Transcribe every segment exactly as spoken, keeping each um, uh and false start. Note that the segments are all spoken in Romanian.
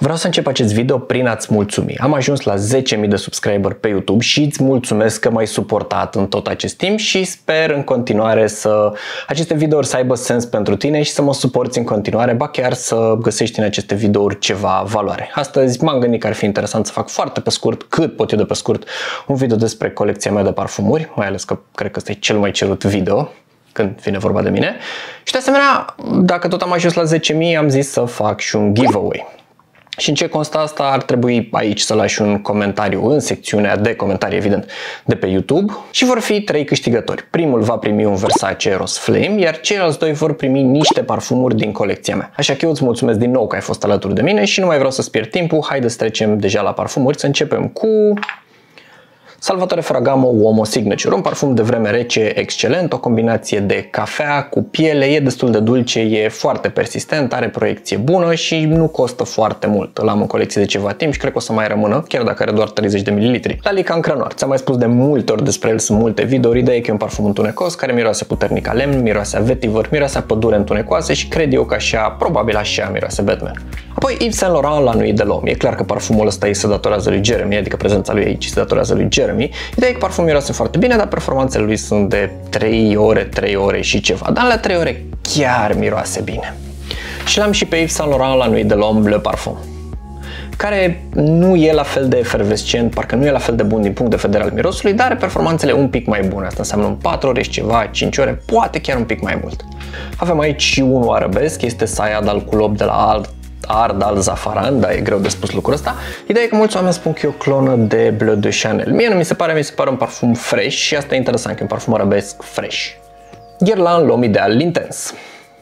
Vreau să încep acest video prin a-ți mulțumi. Am ajuns la zece mii de subscriberi pe YouTube și îți mulțumesc că m-ai suportat în tot acest timp și sper în continuare să aceste videouri să aibă sens pentru tine și să mă suporți în continuare, ba chiar să găsești în aceste videouri ceva valoare. Astăzi m-am gândit că ar fi interesant să fac foarte pe scurt, cât pot eu de pe scurt, un video despre colecția mea de parfumuri, mai ales că cred că ăsta e cel mai cerut video când vine vorba de mine. Și de asemenea, dacă tot am ajuns la zece mii, am zis să fac și un giveaway. Și în ce constă asta? Ar trebui aici să lași un comentariu în secțiunea de comentarii, evident, de pe YouTube și vor fi trei câștigători. Primul va primi un Versace Eros Flame, iar ceilalți doi vor primi niște parfumuri din colecția mea. Așa că eu îți mulțumesc din nou că ai fost alături de mine și nu mai vreau să-ți pierd timpul. Haide să trecem deja la parfumuri, să începem cu Salvatore Ferragamo Uomo Signature, un parfum de vreme rece excelent, o combinație de cafea cu piele, e destul de dulce, e foarte persistent, are proiecție bună și nu costă foarte mult. Îl am în colecție de ceva timp și cred că o să mai rămână, chiar dacă are doar treizeci de mililitri. La Lican Crenoir, ți-am mai spus de multe ori despre el, sunt multe videouri, ideea e că e un parfum întunecos care miroase puternic a lemn, miroase a vetiver, miroase a pădure întunecoase și cred eu că așa, probabil așa miroase Batman. Apoi Yves Saint Laurent La Nuit de l'Homme. E clar că parfumul ăsta îi se datorează lui Jeremy, adică prezența lui aici se datorează lui Jeremy. Ideea e că parfumul miroase foarte bine, dar performanțele lui sunt de trei ore, trei ore și ceva. Dar la trei ore chiar miroase bine. Și l-am și pe Yves Saint Laurent La Nuit de l'Homme Le Parfum, care nu e la fel de efervescent, parcă nu e la fel de bun din punct de vedere al mirosului, dar are performanțele un pic mai bune. Asta înseamnă în patru ore și ceva, cinci ore, poate chiar un pic mai mult. Avem aici și unul arabesc, este Sayad Al Kulob de la Alt Ard Al Zafaran, dar e greu de spus lucrul ăsta. Ideea e că mulți oameni spun că e o clonă de Bleu de Chanel. Mie nu mi se pare, mi se pare un parfum fresh și asta e interesant, că e un parfum arabesc fresh. Guerlain L'Homme Ideal L'Intense,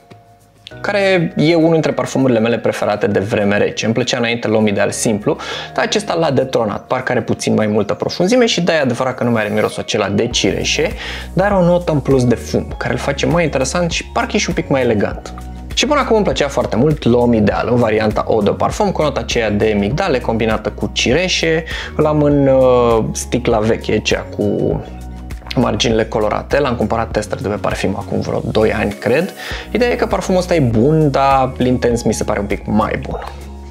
care e unul dintre parfumurile mele preferate de vreme rece. Îmi plăcea înainte L'Homme Ideal simplu, dar acesta l-a detronat. Parcă are puțin mai multă profunzime și de-aia adevărat că nu mai are mirosul acela de cireșe, dar o notă în plus de fum, care îl face mai interesant și parcă e și un pic mai elegant. Și până acum îmi plăcea foarte mult L'Homme Ideal, în varianta Eau de Parfum, cu nota aceea de migdale combinată cu cireșe. L-am în uh, sticla veche, cea cu marginile colorate. L-am cumpărat tester de pe parfum acum vreo doi ani, cred. Ideea e că parfumul ăsta e bun, dar L'Intense mi se pare un pic mai bun.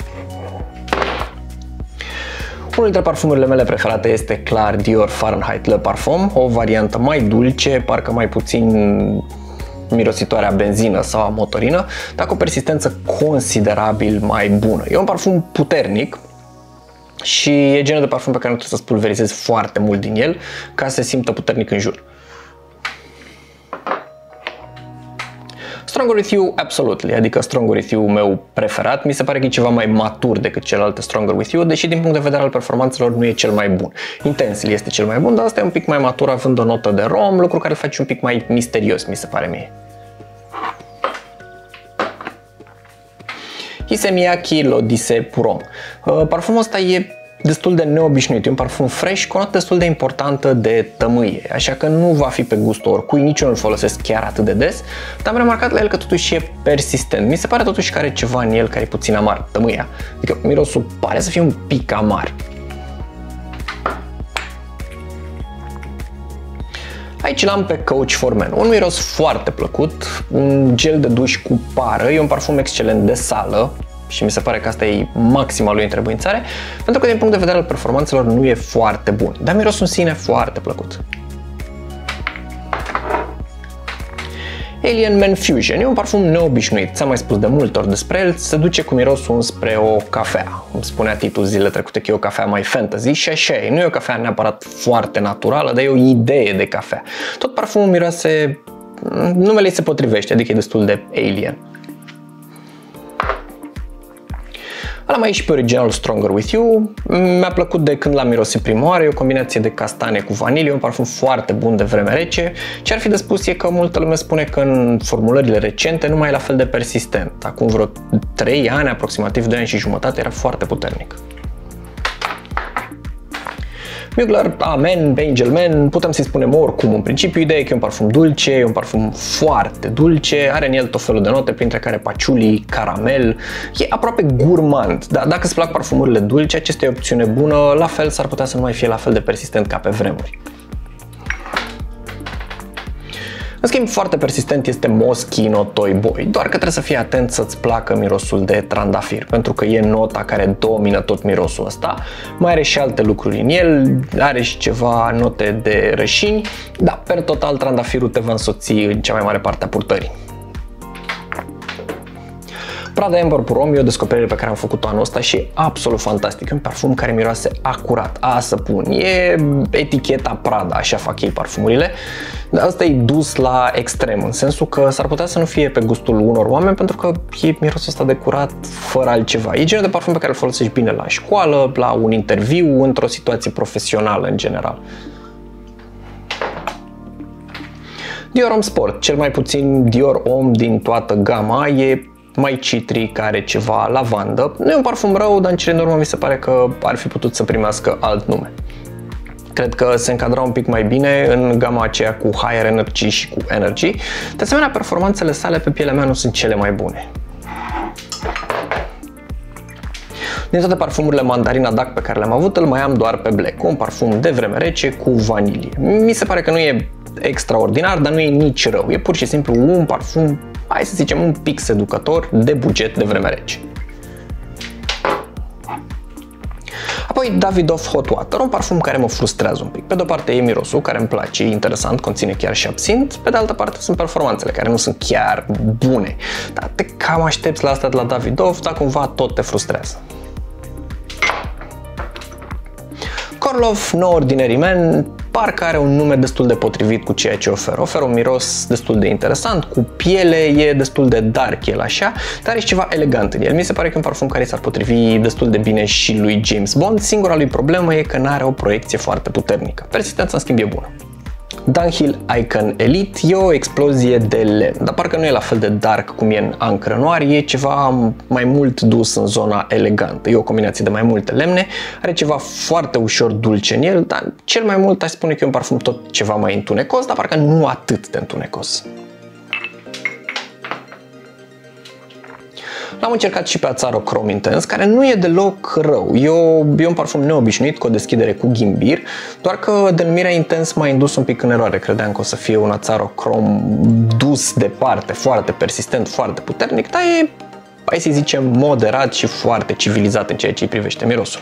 Unul dintre parfumurile mele preferate este clar Dior Fahrenheit Le Parfum, o variantă mai dulce, parcă mai puțin mirositoare a benzină sau a motorină, dar cu o persistență considerabil mai bună. E un parfum puternic și e genul de parfum pe care nu trebuie să spulverizezi foarte mult din el ca să se simtă puternic în jur. Stronger With You, absolutely, adică Stronger With You meu preferat, mi se pare că e ceva mai matur decât celelalte Stronger With You, deși din punct de vedere al performanțelor nu e cel mai bun. Intensely este cel mai bun, dar asta e un pic mai matur, având o notă de rom, lucru care îl face un pic mai misterios, mi se pare mie. Issey Miyake L'Odyssée Pour Homme. Parfumul ăsta e destul de neobișnuit, e un parfum fresh cu o notă destul de importantă de tămâie, așa că nu va fi pe gustul oricui, nici eu nu-l folosesc chiar atât de des, dar am remarcat la el că totuși e persistent. Mi se pare totuși că are ceva în el care e puțin amar, tămâia, adică mirosul pare să fie un pic amar. Aici l-am pe Coach for Men, un miros foarte plăcut, un gel de duș cu pară, e un parfum excelent de sală și mi se pare că asta e maxima lui întrebuințare, pentru că din punct de vedere al performanțelor nu e foarte bun, dar mirosul în sine foarte plăcut. Alien Man Fusion e un parfum neobișnuit, ți-am mai spus de multe ori despre el, se duce cu mirosul spre o cafea. Îmi spunea Titu zilele trecute că e o cafea mai fantasy și așa e, nu e o cafea neapărat foarte naturală, dar e o idee de cafea. Tot parfumul miroase, numele îi se potrivește, adică e destul de alien. L-am aici pe original Stronger With You, mi-a plăcut de când l-am mirosit prima oară, e o combinație de castane cu vanilie, un parfum foarte bun de vreme rece. Ce ar fi de spus e că multă lume spune că în formulările recente nu mai e la fel de persistent. Acum vreo trei ani, aproximativ doi ani și jumătate, era foarte puternic. Mugler Amen, Angel Man, putem să-i spunem oricum în principiu, ideea e că e un parfum dulce, e un parfum foarte dulce, are în el tot felul de note, printre care patchouli, caramel, e aproape gourmand, dar dacă îți plac parfumurile dulce, acesta e o opțiune bună, la fel s-ar putea să nu mai fie la fel de persistent ca pe vremuri. În schimb, foarte persistent este Moschino Toy Boy, doar că trebuie să fii atent să-ți placă mirosul de trandafir, pentru că e nota care domină tot mirosul ăsta. Mai are și alte lucruri în el, are și ceva note de rășini, dar per total trandafirul te va însoți în cea mai mare parte a purtării. Prada Amber Prom e o descoperire pe care am făcut-o anul ăsta și e absolut fantastic. E un parfum care miroase acurat, a săpun. E eticheta Prada, așa fac ei parfumurile. Dar ăsta e dus la extrem, în sensul că s-ar putea să nu fie pe gustul unor oameni, pentru că e mirosul ăsta de curat fără altceva. E genul de parfum pe care îl folosești bine la școală, la un interviu, într-o situație profesională în general. Dior Homme Sport, cel mai puțin Dior Homme din toată gama, e mai citric, are ceva lavandă. Nu e un parfum rău, dar în cele din urmă mi se pare că ar fi putut să primească alt nume. Cred că se încadra un pic mai bine în gama aceea cu Higher Energy și cu Energy. De asemenea, performanțele sale pe pielea mea nu sunt cele mai bune. Din toate parfumurile Mandarina Duck pe care le-am avut, îl mai am doar pe Black, un parfum de vreme rece cu vanilie. Mi se pare că nu e extraordinar, dar nu e nici rău. E pur și simplu un parfum, hai să zicem, un pic seducător, de buget, de vreme rece. Apoi Davidoff Hot Water, un parfum care mă frustrează un pic. Pe de o parte e mirosul, care îmi place, e interesant, conține chiar și absint. Pe de altă parte sunt performanțele, care nu sunt chiar bune. Dar te cam aștepți la asta de la Davidoff, dar cumva tot te frustrează. Korlov No Ordinary Man parcă are un nume destul de potrivit cu ceea ce oferă. Oferă un miros destul de interesant, cu piele, e destul de dark el așa, dar are și ceva elegant în el. Mi se pare că e un parfum care s-ar potrivi destul de bine și lui James Bond. Singura lui problemă e că nu are o proiecție foarte puternică. Persistența, în schimb, e bună. Dunhill Icon Elite e o explozie de lemn, dar parcă nu e la fel de dark cum e în Ancre Noir, e ceva mai mult dus în zona elegantă. E o combinație de mai multe lemne, are ceva foarte ușor dulce în el, dar cel mai mult aș spune că e un parfum tot ceva mai întunecos, dar parcă nu atât de întunecos. L-am încercat și pe Azzaro Chrome Intense, care nu e deloc rău. E, o, e un parfum neobișnuit, cu o deschidere cu ghimbir, doar că denumirea Intense m-a indus un pic în eroare. Credeam că o să fie un Azzaro Chrome dus departe, foarte persistent, foarte puternic, dar e, hai să zicem, moderat și foarte civilizat în ceea ce îi privește mirosul.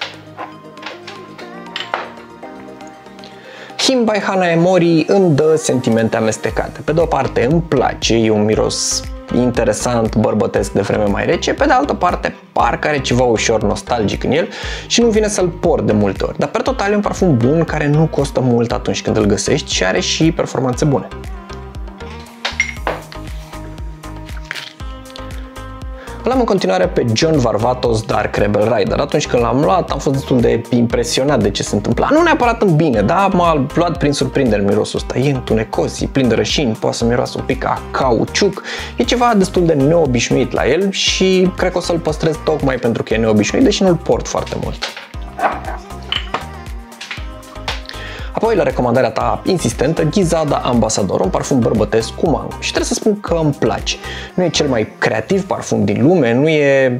Him by Hana Emori îmi dă sentimente amestecate. Pe de o parte îmi place, e un miros interesant, bărbătesc de vreme mai rece, pe de altă parte parcă are ceva ușor nostalgic în el și nu vine să-l port de multe ori, dar per total e un parfum bun care nu costă mult atunci când îl găsești și are și performanțe bune. Îl am în continuare pe John Varvatos Dark Rebel Rider. Atunci când l-am luat am fost destul de impresionat de ce se întâmplă. Nu neapărat în bine, dar m-a luat prin surprindere mirosul ăsta. E întunecos, e plin de rășini, poate să miroasă un pic a cauciuc. E ceva destul de neobișnuit la el și cred că o să-l păstrez tocmai pentru că e neobișnuit, deși nu-l port foarte mult. Apoi, la recomandarea ta insistentă, Gizada Ambassador, un parfum bărbătesc cu mango. Și trebuie să spun că îmi place. Nu e cel mai creativ parfum din lume, nu e...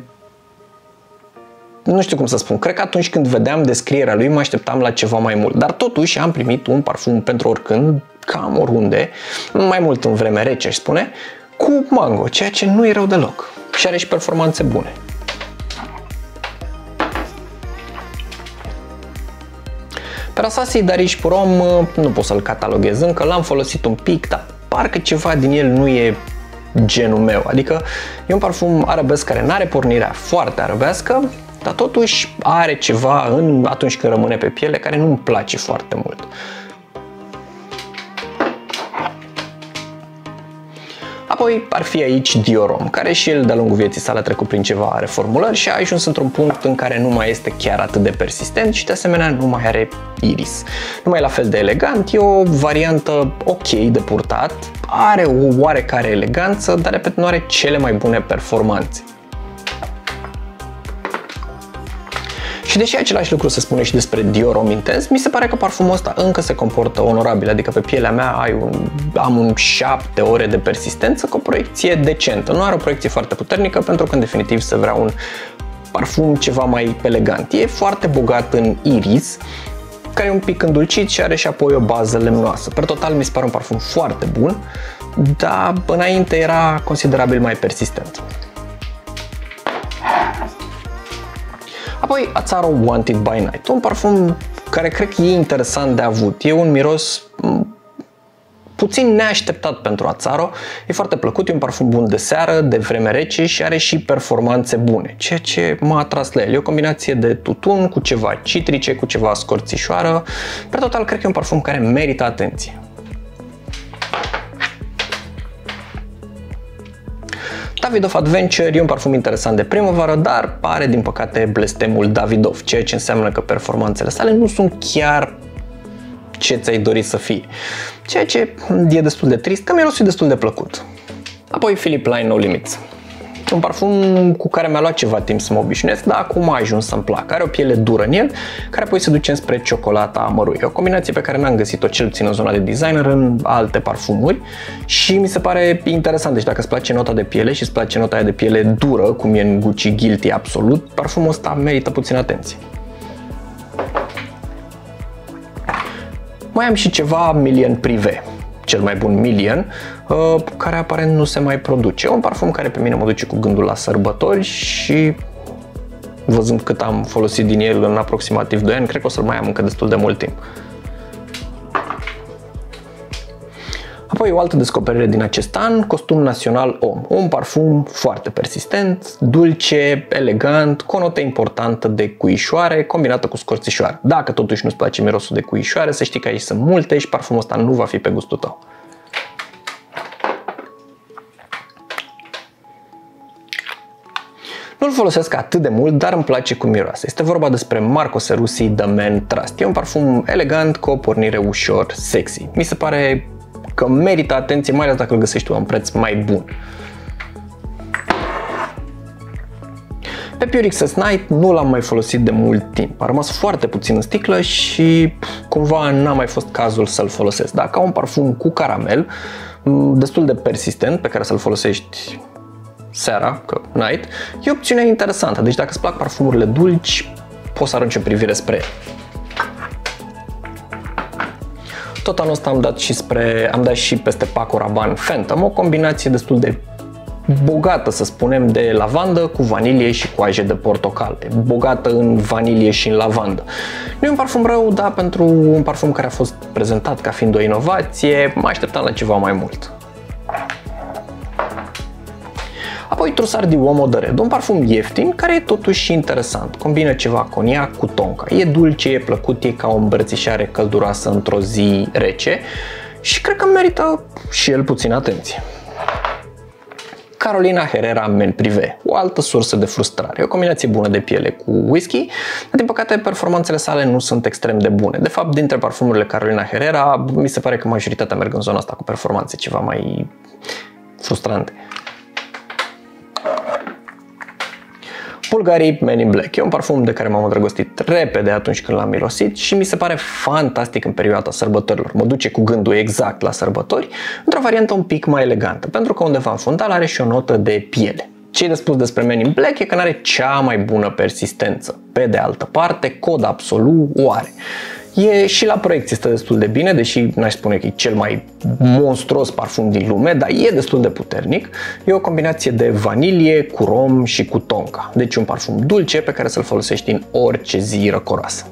Nu știu cum să spun, cred că atunci când vedeam descrierea lui mă așteptam la ceva mai mult. Dar totuși am primit un parfum pentru oricând, cam oriunde, mai mult în vreme rece, aș spune, cu mango, ceea ce nu e rău deloc. Și are și performanțe bune. Perasasi Darish Purom nu pot să-l cataloghez încă, l-am folosit un pic, dar parcă ceva din el nu e genul meu. Adică e un parfum arabesc care nu are pornirea foarte arabească, dar totuși are ceva în, atunci când rămâne pe piele care nu-mi place foarte mult. Apoi ar fi aici Dior Homme, care și el de-a lungul vieții sale a trecut prin ceva reformulări și a ajuns într-un punct în care nu mai este chiar atât de persistent și de asemenea nu mai are iris. Nu mai e la fel de elegant, e o variantă ok de purtat, are o oarecare eleganță, dar repet, nu are cele mai bune performanțe. Și deși același lucru se spune și despre Dior Homme Intense, mi se pare că parfumul ăsta încă se comportă onorabil, adică pe pielea mea ai un, am un șapte ore de persistență cu o proiecție decentă. Nu are o proiecție foarte puternică pentru că în definitiv se vrea un parfum ceva mai elegant. E foarte bogat în iris, care e un pic îndulcit și are și apoi o bază lemnoasă. Per total mi se pare un parfum foarte bun, dar înainte era considerabil mai persistent. Apoi Azzaro Wanted by Night, un parfum care cred că e interesant de avut. E un miros puțin neașteptat pentru Azzaro, e foarte plăcut, e un parfum bun de seară, de vreme rece și are și performanțe bune, ceea ce m-a atras la el. E o combinație de tutun cu ceva citrice, cu ceva scorțișoară. Per total, cred că e un parfum care merită atenție. Davidoff Adventure e un parfum interesant de primăvară, dar are din păcate blestemul Davidoff, ceea ce înseamnă că performanțele sale nu sunt chiar ce ți-ai dorit să fie. Ceea ce e destul de trist, că mirosul e destul de plăcut. Apoi Philipp Plein No Limits. Un parfum cu care mi-a luat ceva timp să mă obișnuiesc, dar acum a ajuns să-mi placă. Are o piele dură în el, care apoi se duce spre ciocolata amăruie. O combinație pe care n-am găsit-o cel puțin în zona de designer în alte parfumuri și mi se pare interesant. Deci dacă îți place nota de piele și îți place nota aia de piele dură, cum e în Gucci Guilty Absolut, parfumul ăsta merită puțin atenție. Mai am și ceva Million Privé, cel mai bun Million, care aparent nu se mai produce. Un parfum care pe mine mă duce cu gândul la sărbători și văzând cât am folosit din el în aproximativ doi ani, cred că o să-l mai am încă destul de mult timp. Apoi o altă descoperire din acest an, Costum Național Homme, un parfum foarte persistent, dulce, elegant, cu o notă importantă de cuișoare combinată cu scorțișoară. Dacă totuși nu-ți place mirosul de cuișoare, să știi că aici sunt multe și parfumul ăsta nu va fi pe gustul tău. Nu-l folosesc atât de mult, dar îmi place cum miroase. Este vorba despre Marco Seruzzi The Man Trust. E un parfum elegant cu o pornire ușor sexy. Mi se pare că merită atenție, mai ales dacă îl găsești tu la un preț mai bun. Pe Pure Excess Night nu l-am mai folosit de mult timp. A rămas foarte puțin în sticlă și cumva n-a mai fost cazul să-l folosesc. Dacă au un parfum cu caramel, destul de persistent, pe care să-l folosești seara, că night, e o opțiune interesantă. Deci dacă îți plac parfumurile dulci, poți să arunci o privire spre el. Tot anul ăsta am dat și spre, am dat și peste Paco Rabanne Phantom, o combinație destul de bogată, să spunem, de lavandă cu vanilie și coaje de portocale. Bogată în vanilie și în lavandă. Nu e un parfum rău, dar pentru un parfum care a fost prezentat ca fiind o inovație, mă așteptam la ceva mai mult. Apoi Trussard di Uomo de Red, un parfum ieftin care e totuși interesant. Combină ceva coniac cu tonka. E dulce, e plăcut, e ca o îmbrățișare călduroasă într-o zi rece și cred că merită și el puțin atenție. Carolina Herrera Men Privé, o altă sursă de frustrare. O combinație bună de piele cu whisky, dar din păcate performanțele sale nu sunt extrem de bune. De fapt, dintre parfumurile Carolina Herrera, mi se pare că majoritatea merg în zona asta cu performanțe ceva mai frustrante. Bulgari Men in Black e un parfum de care m-am îndrăgostit repede atunci când l-am mirosit și mi se pare fantastic în perioada sărbătorilor. Mă duce cu gândul exact la sărbători, într-o variantă un pic mai elegantă, pentru că undeva în fundal are și o notă de piele. Ce-i de spus despre Men in Black e că n-are cea mai bună persistență. Pe de altă parte, Cod Absolut o are. E și la proiecție stă destul de bine, deși n-aș spune că e cel mai monstruos parfum din lume, dar e destul de puternic. E o combinație de vanilie cu rom și cu tonka. Deci un parfum dulce pe care să-l folosești în orice zi răcoroasă.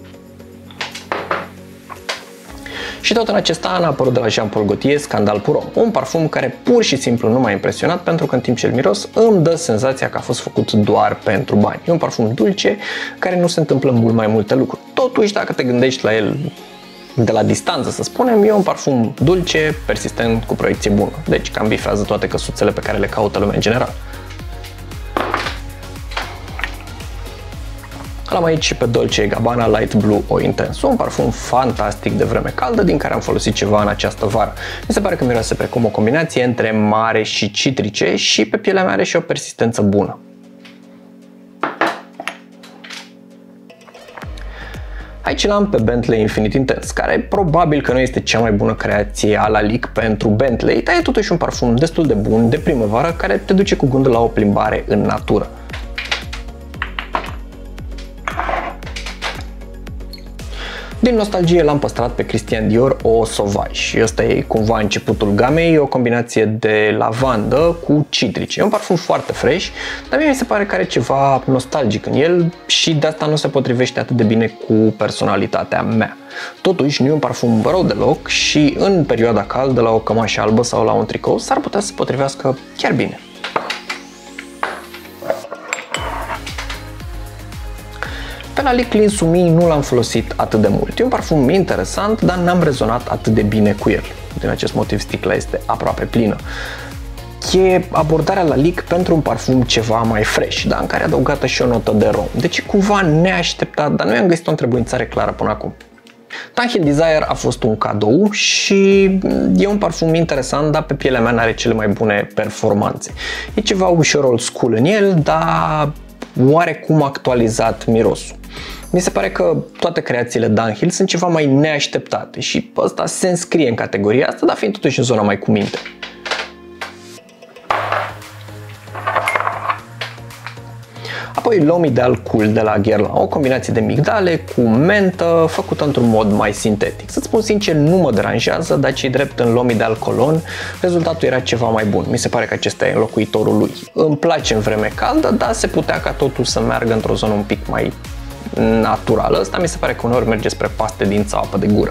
Și tot în acest an a apărut de la Jean Paul Gaultier Scandal Pour Homme, un parfum care pur și simplu nu m-a impresionat pentru că în timp ce îl miros îmi dă senzația că a fost făcut doar pentru bani. E un parfum dulce care nu se întâmplă mult mai multe lucruri. Totuși, dacă te gândești la el de la distanță, să spunem, e un parfum dulce, persistent, cu proiecție bună. Deci cam bifează toate căsuțele pe care le caută lumea în general. L-am aici și pe Dolce and Gabbana Light Blue O Intense, un parfum fantastic de vreme caldă din care am folosit ceva în această vară. Mi se pare că miroase precum o combinație între mare și citrice și pe pielea mea are și o persistență bună. Aici l-am pe Bentley Infinite Intense, care probabil că nu este cea mai bună creație a la Lic pentru Bentley, dar e totuși un parfum destul de bun de primăvară care te duce cu gândul la o plimbare în natură. Din nostalgie l-am păstrat pe Christian Dior Eau Sauvage și ăsta e cumva începutul gamei, e o combinație de lavandă cu citrice. E un parfum foarte fresh, dar mie mi se pare că are ceva nostalgic în el și de asta nu se potrivește atât de bine cu personalitatea mea. Totuși, nu e un parfum rău deloc și în perioada caldă, la o cămașă albă sau la un tricou, s-ar putea să se potrivească chiar bine. Pe la Lick Clean Me nu l-am folosit atât de mult. E un parfum interesant, dar n-am rezonat atât de bine cu el. Din acest motiv sticla este aproape plină. E abordarea la Lick pentru un parfum ceva mai fresh, dar în care e adăugată și o notă de rom. Deci cumva neașteptat, dar nu i-am găsit o întrebuințare clară până acum. Dunhill Desire a fost un cadou și e un parfum interesant, dar pe pielea mea n-are cele mai bune performanțe. E ceva ușor old school în el, dar oarecum actualizat mirosul. Mi se pare că toate creațiile Dunhill sunt ceva mai neașteptate și ăsta se înscrie în categoria asta, dar fiind totuși în zona mai cu minte. Apoi L'Homme Ideal Cool de la Guerlain, o combinație de migdale cu mentă făcută într-un mod mai sintetic. Să-ți spun sincer, nu mă deranjează, dar ce-i drept în L'Homme Ideal Cologne, rezultatul era ceva mai bun. Mi se pare că acesta e înlocuitorul lui. Îmi place în vreme caldă, dar se putea ca totul să meargă într-o zonă un pic mai naturală. Asta mi se pare că uneori merge spre paste din apă de gură.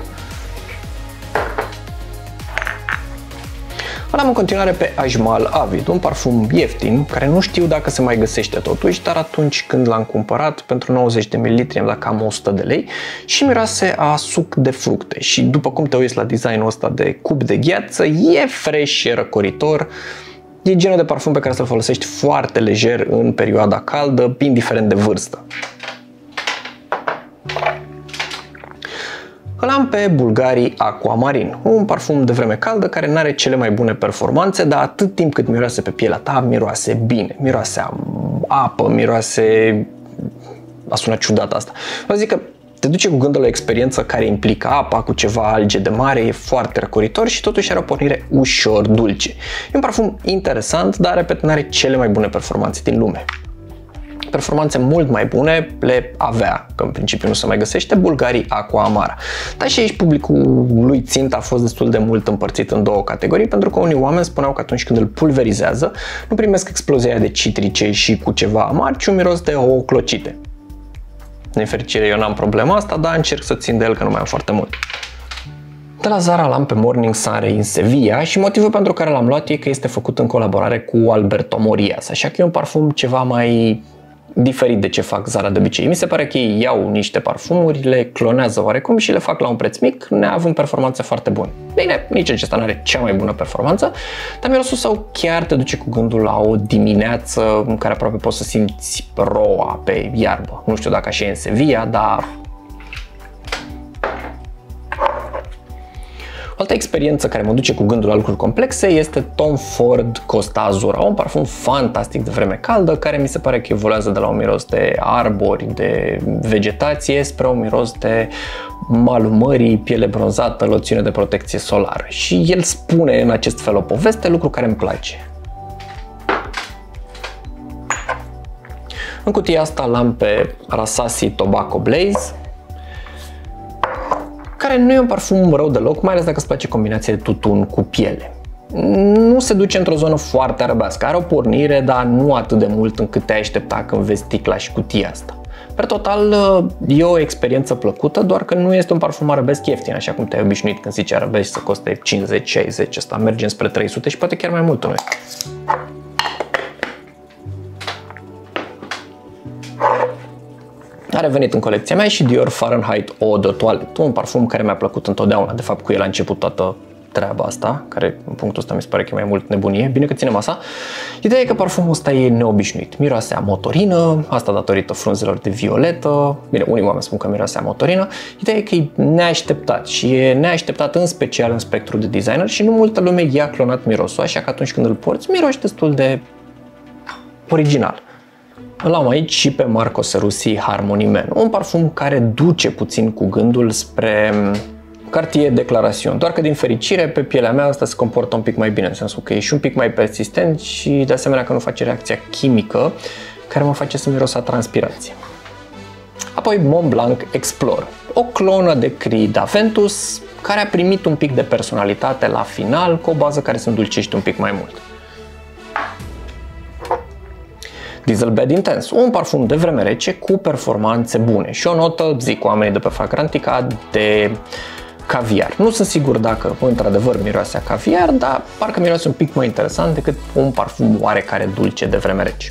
Îl am în continuare pe Ajmal Avid, un parfum ieftin, care nu știu dacă se mai găsește totuși, dar atunci când l-am cumpărat, pentru nouăzeci de mililitri am dat cam o sută de lei și miroase a suc de fructe. Și după cum te uiți la designul ăsta de cub de gheață, e fresh, e răcoritor. E genul de parfum pe care să-l folosești foarte lejer în perioada caldă, indiferent de vârstă. Îl am pe Bulgari Aquamarine, un parfum de vreme caldă care nu are cele mai bune performanțe, dar atât timp cât miroase pe pielea ta, miroase bine. Miroase a apă, miroase... A sunat ciudat asta. Vă zic că te duce cu gândul la o experiență care implică apa cu ceva alge de mare, e foarte răcoritor și totuși are o pornire ușor dulce. E un parfum interesant, dar, repet, nu are cele mai bune performanțe din lume. Performanțe mult mai bune le avea, că în principiu nu se mai găsește, Bulgari Aqua Amara. Dar și aici publicul lui țintă a fost destul de mult împărțit în două categorii, pentru că unii oameni spuneau că atunci când îl pulverizează, nu primesc explozia de citrice și cu ceva amar, ci un miros de ouă clocite. Din fericire eu n-am problema asta, dar încerc să țin de el că nu mai am foarte mult. De la Zara l-am pe Morning Sun in Sevilla și motivul pentru care l-am luat e că este făcut în colaborare cu Alberto Morillas, așa că e un parfum ceva mai diferit de ce fac Zara de obicei. Mi se pare că ei iau niște parfumuri, le clonează oarecum și le fac la un preț mic, neavând performanțe foarte bune. Bine, nici acesta nu are cea mai bună performanță, dar mirosul său chiar te duce cu gândul la o dimineață în care aproape poți să simți roa pe iarbă. Nu știu dacă așa e în Sevilla, dar... O altă experiență care mă duce cu gândul la lucruri complexe este Tom Ford Costa Azura, un parfum fantastic de vreme caldă, care mi se pare că evoluează de la un miros de arbori, de vegetație, spre un miros de malul mării, piele bronzată, loțiune de protecție solară. Și el spune în acest fel o poveste, lucru care îmi place. În cutia asta l-am pe Rasasi Tobacco Blaze, care nu e un parfum rău deloc, mai ales dacă îți place combinația de tutun cu piele. Nu se duce într-o zonă foarte arăbească, are o pornire, dar nu atât de mult încât te-ai aștepta când vezi sticla și cutia asta. Per total, e o experiență plăcută, doar că nu este un parfum arabesc ieftin, așa cum te-ai obișnuit când zici arabesc să coste cincizeci șaizeci, ăsta merge spre trei sute și poate chiar mai mult noi. A revenit în colecția mea și Dior Fahrenheit Eau de Toilette, un parfum care mi-a plăcut întotdeauna. De fapt, cu el a început toată treaba asta, care în punctul ăsta mi se pare că e mai mult nebunie. Bine că ținem asta. Ideea e că parfumul ăsta e neobișnuit. Miroase a motorină, asta datorită frunzelor de violetă. Bine, unii oameni spun că miroase a motorină. Ideea e că e neașteptat și e neașteptat în special în spectrul de designer și nu multă lume i-a clonat mirosul, așa că atunci când îl porți, miroși destul de original. Îl am aici și pe Marco Seruzzi Harmony Man, un parfum care duce puțin cu gândul spre Cartier Declaration, doar că din fericire pe pielea mea asta se comportă un pic mai bine, în sensul că e și un pic mai persistent și de asemenea că nu face reacția chimică care mă face să miros a transpirație. Apoi Mont Blanc Explore, o clonă de Creed Aventus care a primit un pic de personalitate la final cu o bază care se îndulcește un pic mai mult. Diesel Bad Intense, un parfum de vreme rece cu performanțe bune și o notă, zic oamenii de pe Fragrantica, de caviar. Nu sunt sigur dacă într-adevăr miroase a caviar, dar parcă miroase un pic mai interesant decât un parfum oarecare dulce de vreme rece.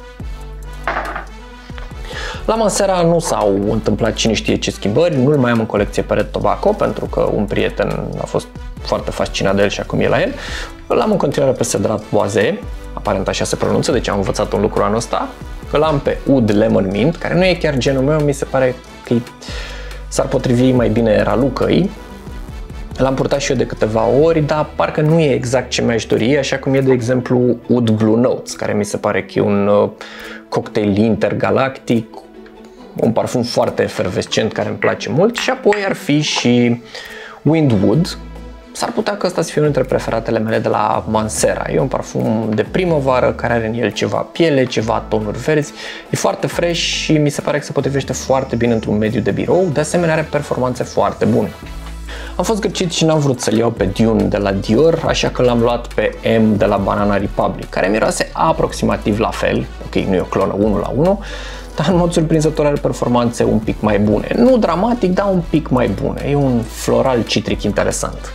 La Mancera nu s-au întâmplat cine știe ce schimbări, nu-l mai am în colecție pe Red Tobacco pentru că un prieten a fost foarte fascinat de el și acum e la el. Îl am în continuare pe Cedrat Boise, aparent așa se pronunță, deci am învățat un lucru anul ăsta. Îl am pe Oud Lemon Mint, care nu e chiar genul meu, mi se pare că s-ar potrivi mai mai ralucăi. L-am purtat și eu de câteva ori, dar parcă nu e exact ce mi-aș dori, așa cum e de exemplu Oud Blue Notes, care mi se pare că e un uh, cocktail intergalactic, un parfum foarte efervescent care îmi place mult, și apoi ar fi și Windwood. S-ar putea că ăsta să fie unul dintre preferatele mele de la Mancera. E un parfum de primăvară care are în el ceva piele, ceva tonuri verzi, e foarte fresh și mi se pare că se potrivește foarte bine într-un mediu de birou, de asemenea are performanțe foarte bune. Am fost gârcit și n-am vrut să-l iau pe Dune de la Dior, așa că l-am luat pe M de la Banana Republic, care miroase aproximativ la fel, ok, nu e o clonă unu la unu, dar în mod surprinzător are performanțe un pic mai bune. Nu dramatic, dar un pic mai bune. E un floral citric interesant.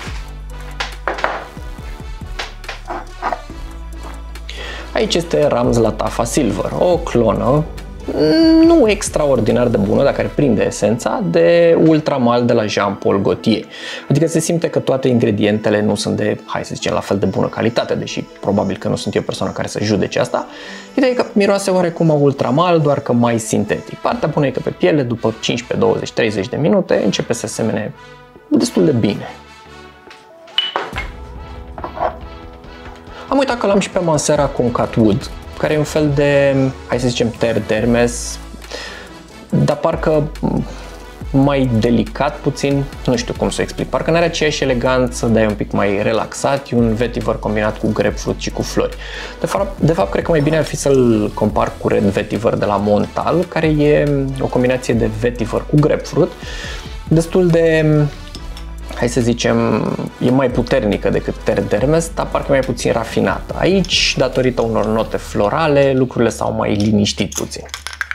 Aici este Rams Lattafa Silver, o clonă nu extraordinar de bună, dar care prinde esența, de Ultramal de la Jean Paul Gaultier. Adică se simte că toate ingredientele nu sunt de, hai să zicem, la fel de bună calitate, deși probabil că nu sunt eu persoana care să judece asta. Ideea e că miroase oarecum a Ultramal, doar că mai sintetic. Partea bună e că pe piele, după cincisprezece, douăzeci, treizeci de minute, începe să semene destul de bine. Am uitat că l-am și pe Mancera Concat Wood, care e un fel de, hai să zicem, Terre d'Hermes, dar parcă mai delicat puțin, nu știu cum să explic, parcă n-are aceeași eleganță, dar e un pic mai relaxat, e un vetiver combinat cu grapefruit și cu flori. De fapt, de fapt cred că mai bine ar fi să-l compar cu Red Vetiver de la Montal, care e o combinație de vetiver cu grapefruit, destul de, hai să zicem, e mai puternică decât Terre d'Hermes, dar parcă mai puțin rafinată. Aici, datorită unor note florale, lucrurile s-au mai liniștit puțin.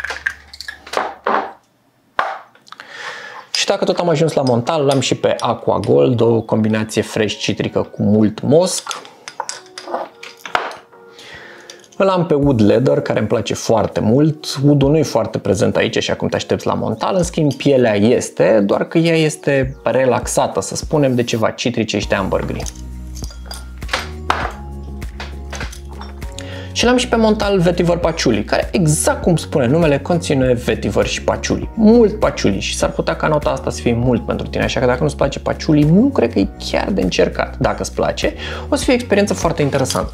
Și dacă tot am ajuns la Montal, l-am și pe Aqua Gold, o combinație fresh citrică cu mult mosc. Îl am pe Wood Leather, care îmi place foarte mult. Wood-ul nu e foarte prezent aici, așa cum te aștepți la Montal, în schimb pielea este, doar că ea este relaxată, să spunem, de ceva citrice și de amber green. Și l-am și pe Montal Vetiver Patchouli, care, exact cum spune numele, conține vetiver și patchouli. Mult patchouli și s-ar putea ca nota asta să fie mult pentru tine, așa că dacă nu-ți place patchouli, nu cred că e chiar de încercat. Dacă îți place, o să fie o experiență foarte interesantă.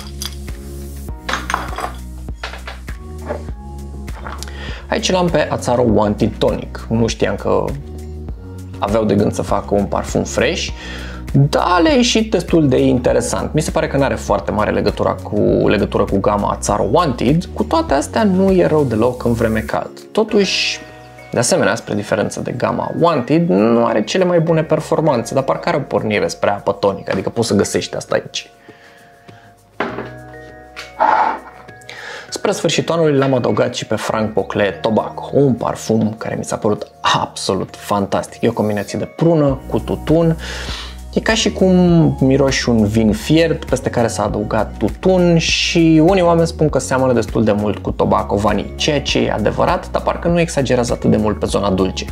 Aici l-am pe Azzaro Wanted Tonic. Nu știam că aveau de gând să facă un parfum fresh, dar le-a ieșit destul de interesant. Mi se pare că nu are foarte mare legătură cu, legătură cu gama Azzaro Wanted, cu toate astea nu e rău deloc în vreme cald. Totuși, de asemenea, spre diferență de gama Wanted, nu are cele mai bune performanțe, dar parcă are o pornire spre apă tonică, adică poți să găsești asta aici. Spre sfârșitul anului l-am adăugat și pe Franck Poclet Tobacco, un parfum care mi s-a părut absolut fantastic. E o combinație de prună cu tutun. E ca și cum miroși un vin fiert peste care s-a adăugat tutun și unii oameni spun că seamănă destul de mult cu Tobacco Vanille, ceea ce e adevărat, dar parcă nu exagerează atât de mult pe zona dulce.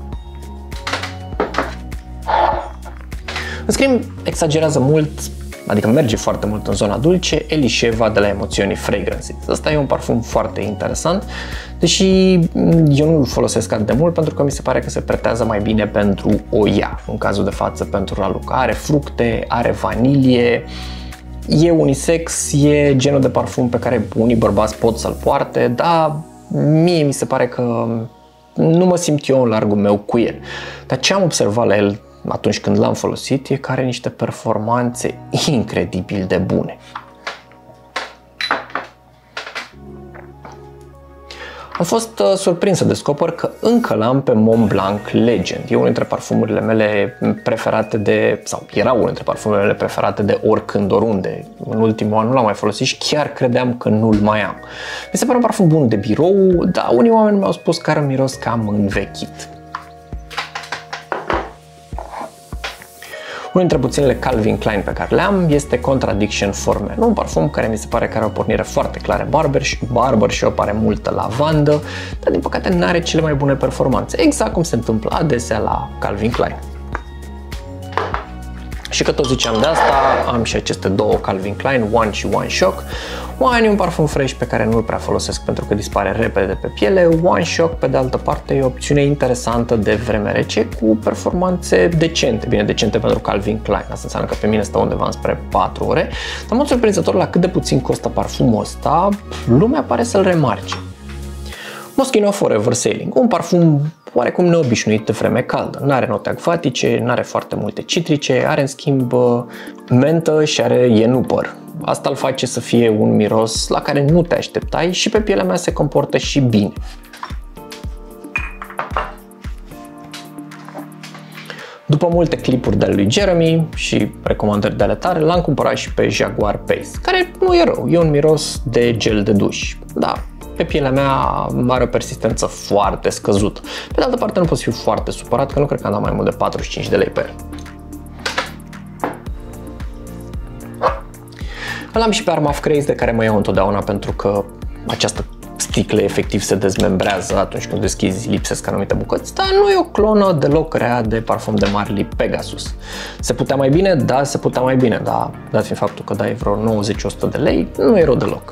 În schimb, exagerează mult, adică merge foarte mult în zona dulce, Elisheva de la Emozioni Fragrances. Asta e un parfum foarte interesant, deși eu nu îl folosesc atât de mult pentru că mi se pare că se pretează mai bine pentru o ea, în cazul de față pentru raluca. Are fructe, are vanilie, e unisex, e genul de parfum pe care unii bărbați pot să-l poarte, dar mie mi se pare că nu mă simt eu în largul meu cu el. Dar ce am observat la el atunci când l-am folosit e că are niște performanțe incredibil de bune. Am fost uh, surprins să descoper că încă l-am pe Mont Blanc Legend. E unul dintre parfumurile mele preferate de, sau era unul dintre parfumurile mele preferate de oricând, oriunde. În ultimul an nu l-am mai folosit și chiar credeam că nu-l mai am. Mi se pare un parfum bun de birou, dar unii oameni mi-au spus că are miros cam învechit. Unul dintre puținele Calvin Klein pe care le am este Contradiction for Men, un parfum care mi se pare că are o pornire foarte clară barbershop, are multă lavandă, dar din păcate nu are cele mai bune performanțe, exact cum se întâmplă adesea la Calvin Klein. Și că tot ziceam de asta, am și aceste două Calvin Klein, One și One Shock. One e un parfum fresh pe care nu-l prea folosesc pentru că dispare repede de pe piele. One Shock, pe de altă parte, e o opțiune interesantă de vreme rece cu performanțe decente. Bine, decente pentru Calvin Klein. Asta înseamnă că pe mine stă undeva înspre patru ore. Dar, în mod surprinzător, la cât de puțin costă parfumul ăsta, lumea pare să-l remarce. Moschino Forever Sailing, un parfum oarecum neobișnuit de vreme caldă. Nu are note acvatice, nu are foarte multe citrice, are în schimb mentă și are ienupăr. Asta îl face să fie un miros la care nu te așteptai și pe pielea mea se comportă și bine. După multe clipuri de lui Jeremy și recomandări de ale tale, l-am cumpărat și pe Jaguar Pace, care nu e rău, e un miros de gel de duș. Da, pe pielea mea are o persistență foarte scăzută. Pe de altă parte nu pot fi foarte supărat că nu cred că am dat mai mult de patruzeci și cinci de lei pe el. Îl am și pe Armaf Craze, de care mă iau întotdeauna pentru că această sticlă efectiv se dezmembrează atunci când deschizi, lipsesc anumite bucăți, dar nu e o clonă deloc rea de parfum de Marley Pegasus. Se putea mai bine? Da, se putea mai bine, dar dat fiind faptul că dai vreo nouăzeci la o sută de lei, nu e rău deloc.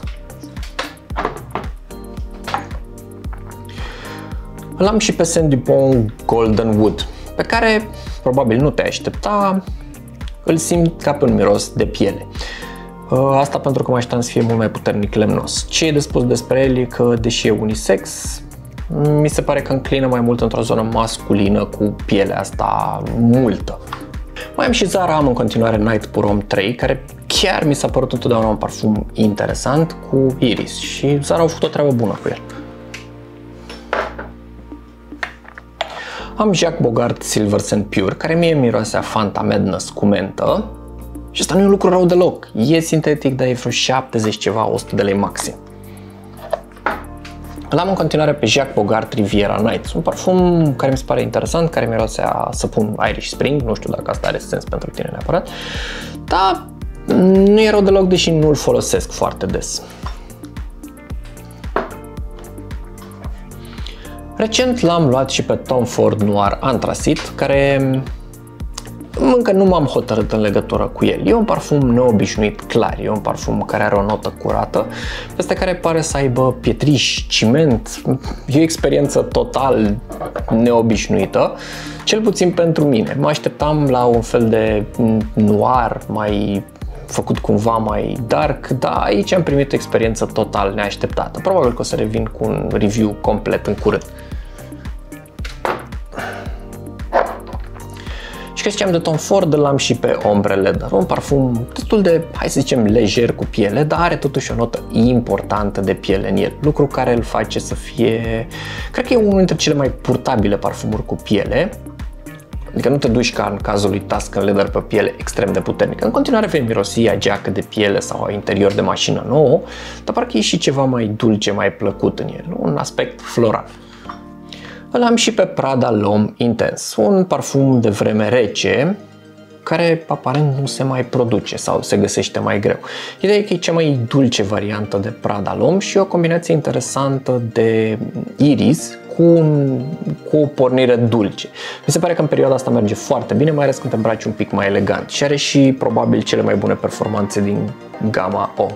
Îl am și pe Saint Dupont Golden Wood, pe care probabil nu te aștepta, îl simt ca pe un miros de piele. Asta pentru că mă așteptam să fie mult mai puternic lemnos. Ce e de spus despre el e că, deși e unisex, mi se pare că înclină mai mult într-o zonă masculină cu pielea asta multă. Mai am și Zara, am în continuare Night Pour trei, care chiar mi s-a părut întotdeauna un parfum interesant cu iris și Zara au făcut o treabă bună cu el. Am Jacques Bogart Silver Scent Pure, care mie miroase a Fanta Madness cu mentă. Și asta nu e un lucru rău deloc. E sintetic, dar e vreo șaptezeci ceva, o sută de lei maxim. L-am în continuare pe Jacques Bogart Riviera Nights, un parfum care mi se pare interesant, care miroase a săpun Irish Spring, nu știu dacă asta are sens pentru tine neapărat, dar nu e rău deloc, deși nu-l folosesc foarte des. Recent l-am luat și pe Tom Ford Noir Anthracite, care încă nu m-am hotărât în legătură cu el. E un parfum neobișnuit clar, e un parfum care are o notă curată, peste care pare să aibă pietriș, ciment. E o experiență total neobișnuită, cel puțin pentru mine. Mă așteptam la un fel de noir mai făcut cumva mai dark, dar aici am primit o experiență total neașteptată. Probabil că o să revin cu un review complet în curând. Și că ziceam de Tom Ford, îl am și pe Ombre Leather, un parfum destul de, hai să zicem, lejer cu piele, dar are totuși o notă importantă de piele în el, lucru care îl face să fie, cred că e unul dintre cele mai purtabile parfumuri cu piele. Adică nu te duci ca în cazul lui Tuscan Leather pe piele extrem de puternică. În continuare vei mirosi a geacă de piele sau a interior de mașină nouă, dar parcă e și ceva mai dulce, mai plăcut în el, un aspect floral. Îl am și pe Prada L'Homme Intense, un parfum de vreme rece, care aparent nu se mai produce sau se găsește mai greu. Ideea e că e cea mai dulce variantă de Prada L'Homme și o combinație interesantă de iris cu, un, cu o pornire dulce. Mi se pare că în perioada asta merge foarte bine, mai ales când te îmbraci un pic mai elegant și are și probabil cele mai bune performanțe din gama O.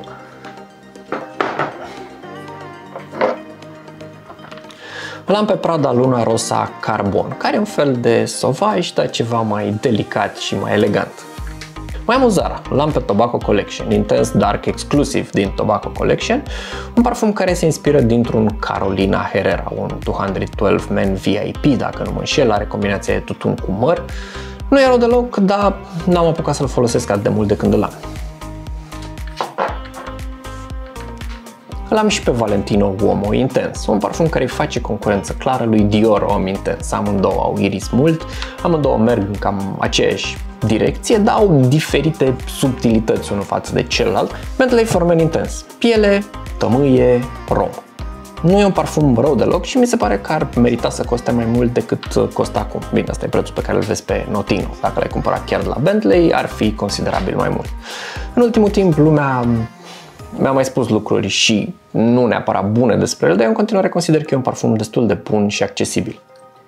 Îl am pe Prada Luna Rosa Carbon, care e un fel de sauvage, dar ceva mai delicat și mai elegant. Mai am o Zara, îl am pe Tobacco Collection, Intense Dark exclusiv din Tobacco Collection, un parfum care se inspiră dintr-un Carolina Herrera, un două sute doisprezece Man V I P, dacă nu mă înșel, are combinația de tutun cu măr. Nu e rău deloc, dar n-am apucat să-l folosesc atât de mult de când îl am. Îl am și pe Valentino Uomo Intense, un parfum care îi face concurență clară lui Dior Homme Intense. Amândouă au iris mult, amândouă merg în cam aceeași direcție, dar au diferite subtilități unul față de celălalt. Bentley For Men Intense, piele, tămâie, rom. Nu e un parfum rău deloc și mi se pare că ar merita să coste mai mult decât costă acum. Bine, asta e prețul pe care îl vezi pe Notino. Dacă l-ai cumpărat chiar de la Bentley, ar fi considerabil mai mult. În ultimul timp, lumea mi-a mai spus lucruri și nu neapărat bune despre el, dar eu în continuare consider că e un parfum destul de bun și accesibil.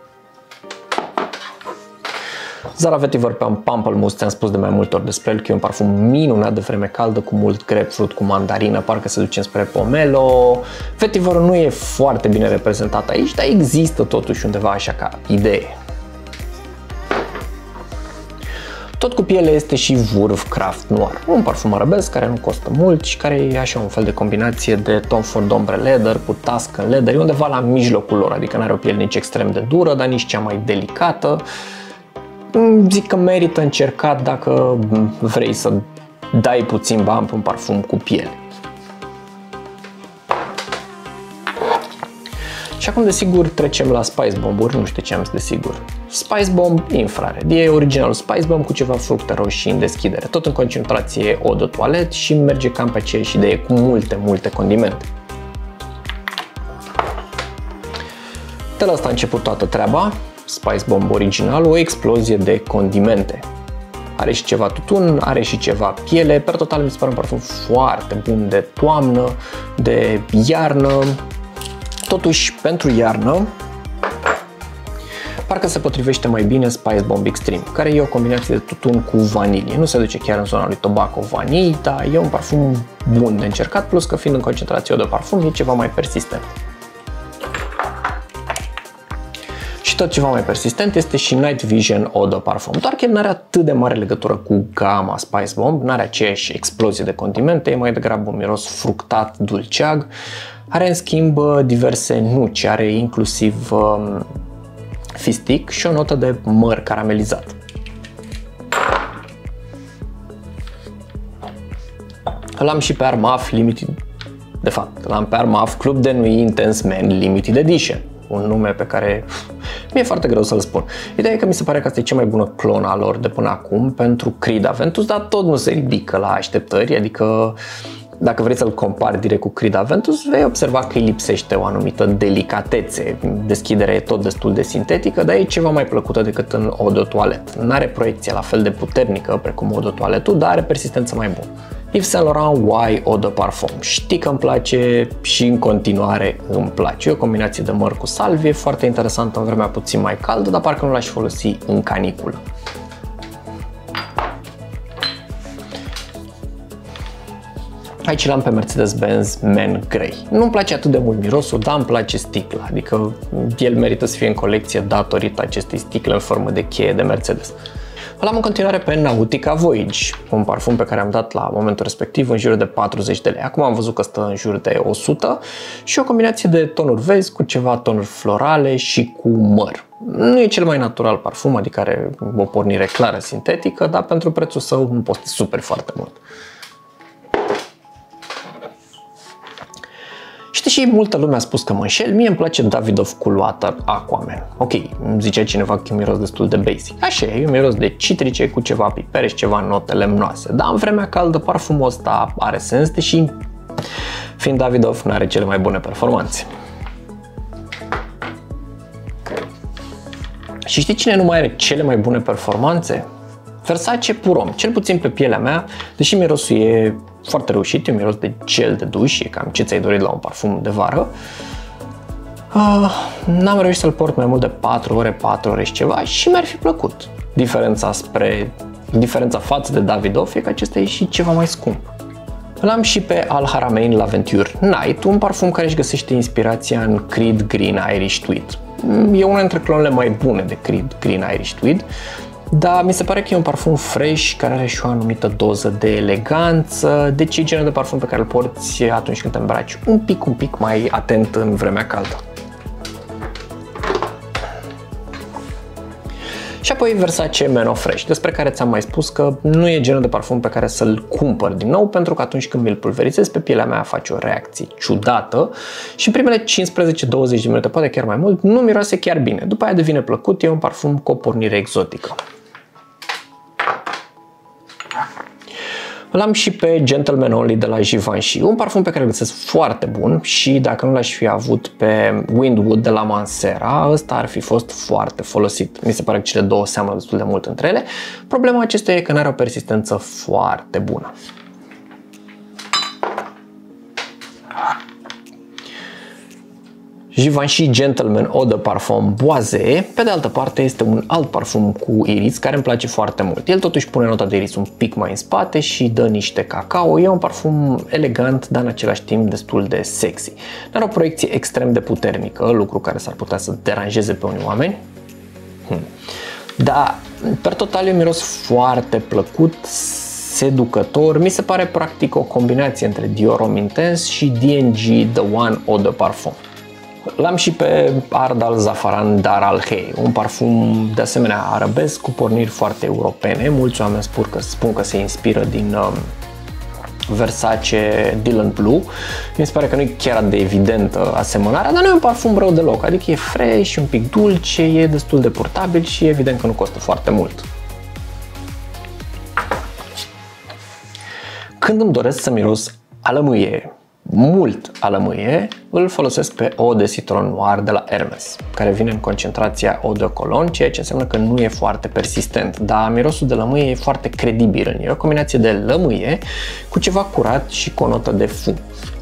Zara Vetiver Pamplemousse, ți-am spus de mai multe ori despre el că e un parfum minunat de vreme caldă, cu mult grapefruit, cu mandarină, parcă se duce spre pomelo. Vetiver nu e foarte bine reprezentat aici, dar există totuși undeva așa ca idee. Tot cu piele este și Wurf Craft Noir, un parfum arabesc care nu costă mult și care e așa un fel de combinație de Tom Ford Ombre Leather cu Tuscan Leather, e undeva la mijlocul lor, adică nu are o piele nici extrem de dură, dar nici cea mai delicată. Zic că merită încercat dacă vrei să dai puțin bani pe un parfum cu piele. Și acum, desigur, trecem la Spice Bomb-uri, nu știu ce am zis desigur. Spice Bomb Infrared, e originalul Spice Bomb cu ceva fructe roșii în deschidere, tot în concentrație eau de toalet și merge cam pe aceeași idee cu multe, multe condimente. De la asta a început toată treaba. Spice Bomb original, o explozie de condimente. Are și ceva tutun, are și ceva piele, per total mi se pare un parfum foarte bun de toamnă, de iarnă. Totuși, pentru iarnă, parcă se potrivește mai bine Spice Bomb Extreme, care e o combinație de tutun cu vanilie. Nu se duce chiar în zona lui tobacco vanille, dar e un parfum bun de încercat, plus că fiind în concentrație de parfum, e ceva mai persistent. Și tot ceva mai persistent este și Night Vision Eau de Parfum, doar că el nu are atât de mare legătură cu gama Spice Bomb, nu are aceeași explozie de condimente, e mai degrabă un miros fructat, dulceag. Are în schimb diverse nuci, are inclusiv um, fistic și o notă de măr caramelizat. Îl am și pe Armaf Limited, de fapt, îl am pe Armaf Club de Nuit Intense Men Limited Edition. Un nume pe care mi-e foarte greu să-l spun. Ideea e că mi se pare că asta e cea mai bună clonă a lor de până acum pentru Creed Aventus, dar tot nu se ridică la așteptări, adică dacă vrei să-l compari direct cu Creed Aventus, vei observa că îi lipsește o anumită delicatețe. Deschiderea e tot destul de sintetică, dar e ceva mai plăcută decât în eau de toalet. Nu are proiecție la fel de puternică precum eau de toaletul, dar are persistență mai bună. Yves Saint Laurent Why Eau de Parfum. Știi că îmi place și în continuare îmi place. E o combinație de măr cu salvie, foarte interesantă în vremea puțin mai caldă, dar parcă nu l-aș folosi în caniculă. Aici l-am pe Mercedes-Benz Men Grey. Nu-mi place atât de mult mirosul, dar îmi place sticla, adică el merită să fie în colecție datorită acestei sticle în formă de cheie de Mercedes. Îl am în continuare pe Nautica Voyage, un parfum pe care am dat la momentul respectiv în jur de patruzeci de lei. Acum am văzut că stă în jur de o sută și o combinație de tonuri vezi cu ceva tonuri florale și cu măr. Nu e cel mai natural parfum, adică are o pornire clară sintetică, dar pentru prețul său nu poți super foarte mult. Și deși multă lume a spus că mă înșel, mie îmi place Davidoff Cool Water Aquaman. Ok, îmi zicea cineva că e un miros destul de basic. Așa e, e un miros de citrice cu ceva pipere și ceva note lemnoase. Dar în vremea caldă parfumul ăsta are sens, deși fiind Davidoff nu are cele mai bune performanțe. Și știi cine nu mai are cele mai bune performanțe? Versace Pur-Homme, cel puțin pe pielea mea, deși mirosul e foarte reușit, e un miros de gel de duș, e cam ce ți-ai dorit la un parfum de vară. Uh, N-am reușit să-l port mai mult de patru ore, patru ore și ceva și mi-ar fi plăcut. Diferența spre, diferența față de Davidoff e că acesta e și ceva mai scump. Îl am și pe Al Haramain L'Aventure Night, un parfum care își găsește inspirația în Creed Green Irish Tweed. E una dintre clonele mai bune de Creed Green Irish Tweed, dar mi se pare că e un parfum fresh, care are și o anumită doză de eleganță, deci e genul de parfum pe care îl porți atunci când te îmbraci un pic, un pic mai atent în vremea caldă. Și apoi Versace Men of Fresh, despre care ți-am mai spus că nu e genul de parfum pe care să-l cumpăr din nou, pentru că atunci când mi-l pulverizez pe pielea mea face o reacție ciudată și în primele cincisprezece douăzeci de minute, poate chiar mai mult, nu miroase chiar bine. După aia devine plăcut, e un parfum cu o pornire exotică. L-am și pe Gentleman Only de la Givenchy, un parfum pe care îl găsesc foarte bun și dacă nu l-aș fi avut pe Windwood de la Mancera, ăsta ar fi fost foarte folosit. Mi se pare că cele două seamănă destul de mult între ele. Problema acestuia e că nu are o persistență foarte bună. Givenchy Gentleman Eau de Parfum Boisé, pe de altă parte, este un alt parfum cu iris care îmi place foarte mult. El totuși pune nota de iris un pic mai în spate și dă niște cacao. E un parfum elegant, dar în același timp destul de sexy. Are o proiecție extrem de puternică, lucru care s-ar putea să deranjeze pe unii oameni. Hmm. Dar, per total, e un miros foarte plăcut, seducător. Mi se pare practic o combinație între Dior Homme Intense și D and G The One Eau de Parfum. L-am și pe Ardal Zafaran Dar Al Hey, un parfum de asemenea arabesc cu porniri foarte europene. Mulți oameni spun că, spun că se inspiră din um, Versace Dylan Blue. Mi se pare că nu e chiar de evidentă asemănarea, dar nu e un parfum rău deloc. Adică e fresh, un pic dulce, e destul de purtabil și evident că nu costă foarte mult. Când îmi doresc să miros a lămâie, mult a lămâie, îl folosesc pe Eau de Citron Noir de la Hermes, care vine în concentrația Eau de Cologne, ceea ce înseamnă că nu e foarte persistent, dar mirosul de lămâie e foarte credibil. E o combinație de lămâie cu ceva curat și cu o notă de fum.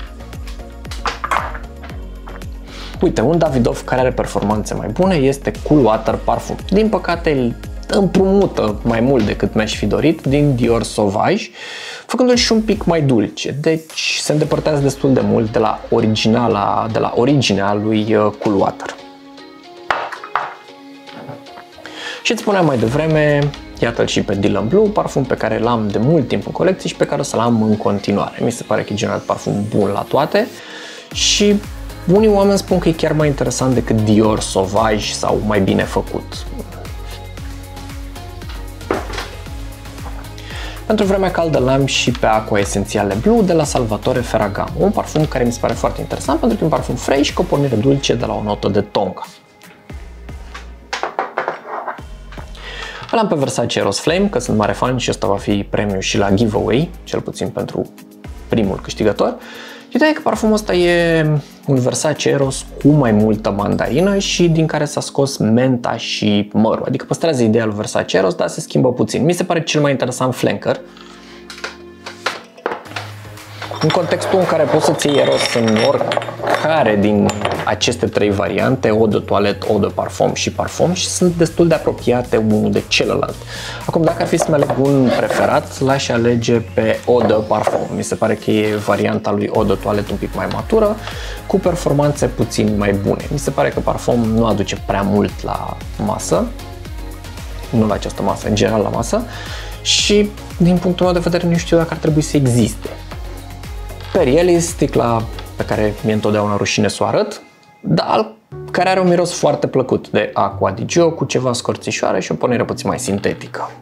Uite, un Davidoff care are performanțe mai bune este Cool Water Parfum. Din păcate îl împrumută mai mult decât mi-aș fi dorit din Dior Sauvage, făcându-l și un pic mai dulce. Deci se îndepărtează destul de mult de la originala, de la originea lui Cool Water. Și îți spuneam mai devreme, iată-l și pe Dylan Blue, parfum pe care l-am de mult timp în colecție și pe care o să l-am în continuare. Mi se pare că e general parfum bun la toate și unii oameni spun că e chiar mai interesant decât Dior Sauvage sau mai bine făcut. Pentru vremea caldă l-am și pe Aqua Esențiale Blue de la Salvatore Ferragamo, un parfum care mi se pare foarte interesant pentru că e un parfum fresh cu o pornire dulce de la o notă de tonka. L-am pe Versace Eros Flame, că sunt mare fan și ăsta va fi premiu și la giveaway, cel puțin pentru primul câștigător. Ideea e că parfumul ăsta e un Versace Eros cu mai multă mandarină și din care s-a scos menta și mărul. Adică păstrează ideea lui Versace Eros, dar se schimbă puțin. Mi se pare cel mai interesant flanker. În contextul în care poți să-ți iei Eros în oricare din aceste trei variante, eau de toalet, eau de parfum și parfum, și sunt destul de apropiate unul de celălalt. Acum, dacă ar fi să-mi aleg un preferat, l-aș alege pe eau de parfum. Mi se pare că e varianta lui eau de toalet un pic mai matură, cu performanțe puțin mai bune. Mi se pare că parfum nu aduce prea mult la masă, nu la această masă, în general la masă, și din punctul meu de vedere nu știu dacă ar trebui să existe. Per el e sticla pe care mi-e întotdeauna rușine să o arăt, dar care are un miros foarte plăcut de Acqua di Gio cu ceva scorțișoare și o pornire puțin mai sintetică.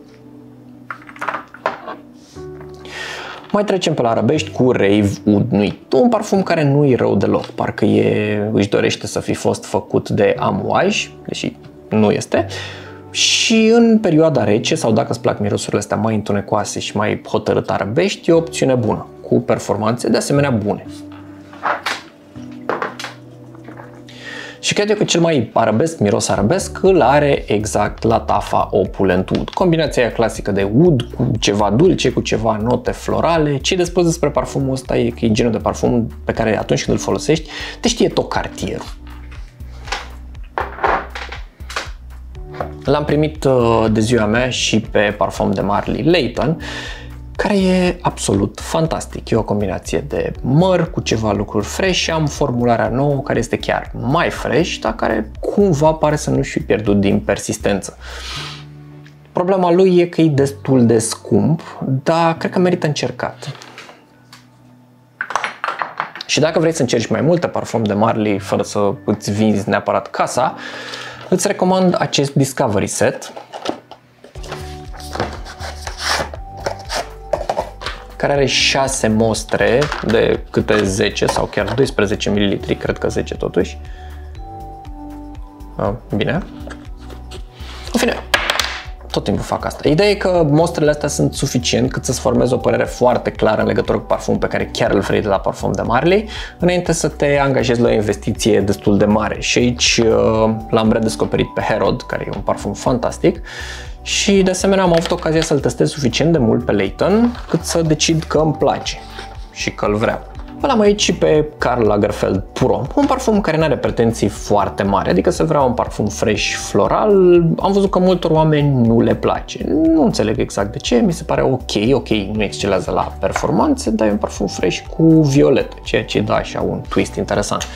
Mai trecem pe la arabești cu Rave Oud Nuit, un parfum care nu e rău deloc, parcă e, își dorește să fi fost făcut de Amouage, deși nu este. Și în perioada rece, sau dacă îți plac mirosurile astea mai întunecoase și mai hotărât arabești, e o opțiune bună, cu performanțe de asemenea bune. Și cred eu că cel mai arabesc miros arabesc îl are exact Lattafa Opulent Oud. Combinația aia clasică de oud cu ceva dulce, cu ceva note florale. Ce de spus despre parfumul ăsta e că e genul de parfum pe care atunci când îl folosești, te știe tot cartierul. L-am primit de ziua mea și pe parfum de Marley Layton, care e absolut fantastic. E o combinație de măr cu ceva lucruri fresh și am formularea nouă care este chiar mai fresh, dar care cumva pare să nu-și fi pierdut din persistență. Problema lui e că e destul de scump, dar cred că merită încercat. Și dacă vrei să încerci mai multe parfum de Marley fără să îți vinzi neapărat casa, Îți recomand acest Discovery Set, care are șase mostre de câte zece sau chiar doisprezece mililitri, cred că zece totuși. A, bine. În fine, tot timpul fac asta. Ideea e că mostrele astea sunt suficient cât să-ți formezi o părere foarte clară în legătură cu parfumul pe care chiar îl vrei de la Parfum de Marley, înainte să te angajezi la o investiție destul de mare. Și aici l-am redescoperit pe Herod, care e un parfum fantastic. Și de asemenea am avut ocazia să-l testez suficient de mult pe Layton cât să decid că îmi place și că îl vreau. Îl am aici și pe Karl Lagerfeld Puro, un parfum care nu are pretenții foarte mari, adică se vrea un parfum fresh floral. Am văzut că multor oameni nu le place. Nu înțeleg exact de ce, mi se pare ok, ok, nu excelează la performanțe, dar e un parfum fresh cu violetă, ceea ce dă așa un twist interesant.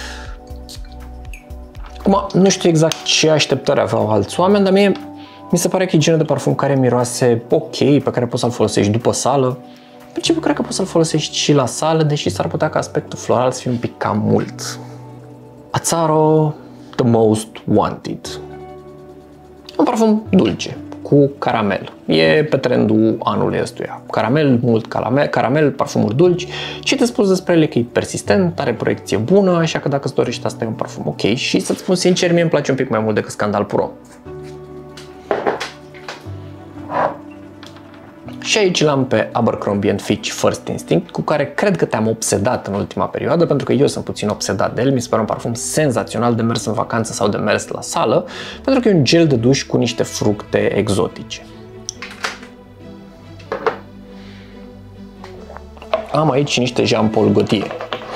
Acum, nu știu exact ce așteptări aveau alți oameni, dar mie mi se pare că e genul de parfum care miroase ok, pe care poți să-l folosești după sală. În principiu, cred că poți să-l folosești și la sală, deși s-ar putea ca aspectul floral să fie un pic cam mult. Azzaro The Most Wanted. Un parfum dulce, cu caramel. E pe trendul anului ăstuia. Caramel, mult caramel, caramel, parfumuri dulci. Și te spun despre ele că e persistent, are proiecție bună, așa că dacă îți dorești asta e un parfum ok. Și să-ți spun sincer, mie îmi place un pic mai mult decât Scandal Puro. Și aici l-am pe Abercrombie and Fitch First Instinct, cu care cred că te-am obsedat în ultima perioadă, pentru că eu sunt puțin obsedat de el. Mi se pare un parfum senzațional de mers în vacanță sau de mers la sală, pentru că e un gel de duș cu niște fructe exotice. Am aici niște Jean Paul Gaultier.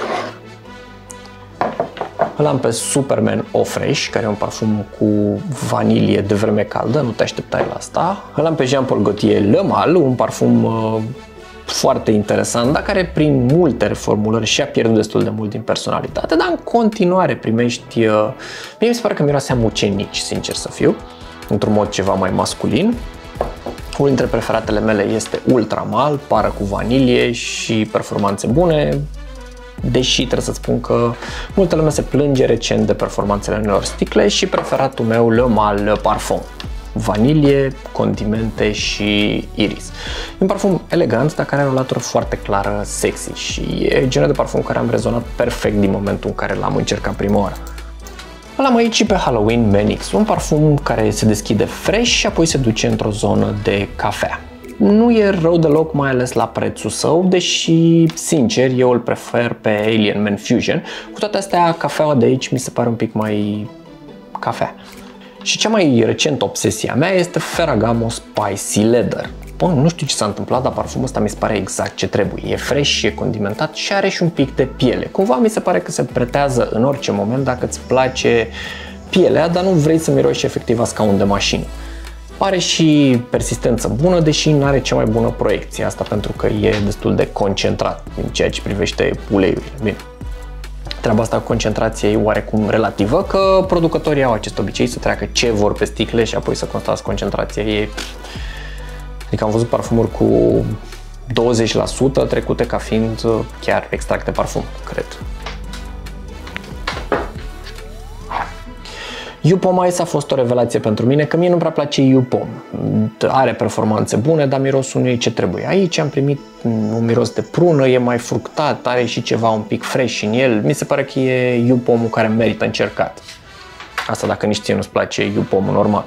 Îl am pe Superman Eau Fresh, care e un parfum cu vanilie de vreme caldă, nu te așteptai la asta. Îl am pe Jean Paul Gaultier Le Mal, un parfum uh, foarte interesant, dar care prin multe reformulări și-a pierdut destul de mult din personalitate, dar în continuare primești... Uh, mie mi se pare că miroase a mucenici, sincer să fiu, într-un mod ceva mai masculin. Unul dintre preferatele mele este Ultra Mal, pară cu vanilie și performanțe bune. Deși trebuie să spun că multă lume se plânge recent de performanțele unor sticle și preferatul meu Le Mal Parfum. Vanilie, condimente și iris. E un parfum elegant, dar care are o latură foarte clară, sexy și e genul de parfum care am rezonat perfect din momentul în care l-am încercat prima oară. Îl am aici și pe Halloween Menix, un parfum care se deschide fresh și apoi se duce într-o zonă de cafea. Nu e rău deloc, mai ales la prețul său, deși, sincer, eu îl prefer pe Alien Man Fusion. Cu toate astea, cafeaua de aici mi se pare un pic mai cafea. Și cea mai recentă obsesie a mea este Ferragamo Spicy Leather. Bă, nu știu ce s-a întâmplat, dar parfumul ăsta mi se pare exact ce trebuie. E fresh, e condimentat și are și un pic de piele. Cumva mi se pare că se pretează în orice moment dacă îți place pielea, dar nu vrei să miroși efectiv a scaun de mașină. Are și persistență bună, deși nu are cea mai bună proiecție. Asta pentru că e destul de concentrat în ceea ce privește uleiurile. Bine. Treaba asta cu concentrația e oarecum relativă, că producătorii au acest obicei să treacă ce vor pe sticle și apoi să constați concentrația. E... Adică am văzut parfumuri cu douăzeci la sută trecute ca fiind chiar extracte parfum, cred. Yupom Ice a fost o revelație pentru mine, că mie nu prea place Yupom. Are performanțe bune, dar mirosul nu e ce trebuie. Aici am primit un miros de prună, e mai fructat, are și ceva un pic fresh în el. Mi se pare că e Yupomul care merită încercat. Asta dacă nici ție nu-ți place Yupomul normal.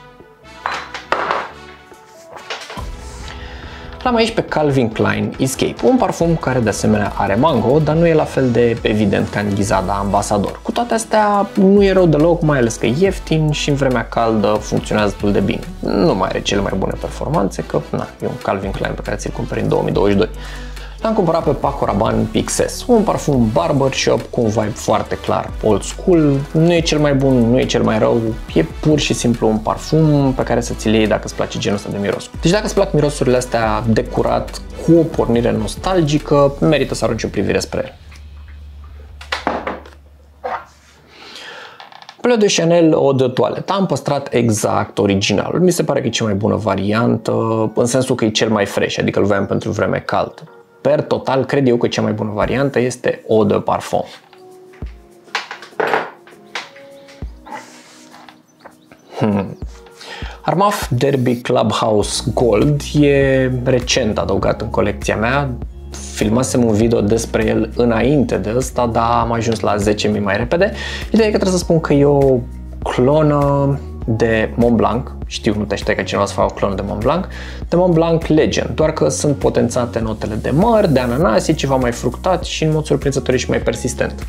L-am aici pe Calvin Klein Escape, un parfum care de asemenea are mango, dar nu e la fel de evident ca în Ghisada Ambassador. Cu toate astea, nu e rău deloc, mai ales că e ieftin și în vremea caldă funcționează destul de bine. Nu mai are cele mai bune performanțe, că na, e un Calvin Klein pe care ți-l cumperi în două mii douăzeci și doi. L-am cumpărat pe Paco Rabanne Pixes, un parfum barbershop cu un vibe foarte clar old school. Nu e cel mai bun, nu e cel mai rău, e pur și simplu un parfum pe care să ți-l iei dacă îți place genul ăsta de miros. Deci dacă îți plac mirosurile astea decurat cu o pornire nostalgică, merită să arunci o privire spre el. Bleu de Chanel Eau de Toilette. Am păstrat exact originalul. Mi se pare că e cea mai bună variantă, în sensul că e cel mai fresh, adică îl voiam pentru vreme caldă. Per total, cred eu că cea mai bună variantă este Eau de Parfum. Hmm. Armaf Derby Clubhouse Gold e recent adăugat în colecția mea. Filmasem un video despre el înainte de ăsta, dar am ajuns la zece mii mai repede. Ideea e că trebuie să spun că e o clonă de Montblanc. Știu, nu te aștept ca cineva să facă o clonă de Montblanc. De Montblanc Legend, doar că sunt potențate notele de măr, de ananas, e ceva mai fructat și în mod surprinzător și mai persistent.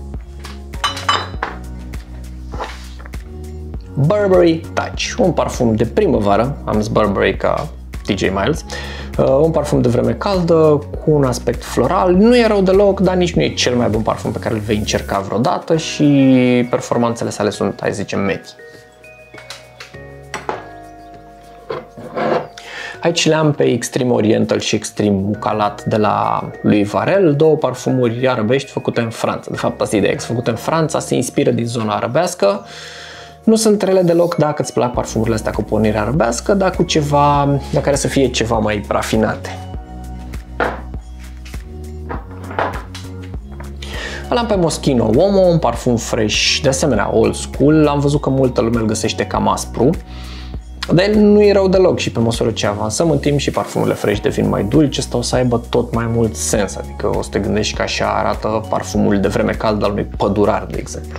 Burberry Touch, un parfum de primăvară, am zis Burberry ca D J Miles, uh, un parfum de vreme caldă cu un aspect floral, nu e rău deloc, dar nici nu e cel mai bun parfum pe care îl vei încerca vreodată și performanțele sale sunt, hai să zicem, medii. Aici le-am pe Extreme Oriental și Extreme Mucalat de la lui Varel, două parfumuri arabești făcute în Franța. De fapt, asta e ideea, făcute în Franța, se inspiră din zona arabească. Nu sunt rele deloc dacă îți plac parfumurile astea cu pornire arabească, dar cu ceva, la care să fie ceva mai rafinate. L-am pe Moschino Uomo, un parfum fresh, de asemenea old school. Am văzut că multă lume îl găsește cam aspru, dar el nu e rău deloc și pe măsură ce avansăm în timp și parfumurile fresh devin mai dulci, ăsta o să aibă tot mai mult sens, adică o să te gândești că așa arată parfumul de vreme caldă al unui pădurar, de exemplu.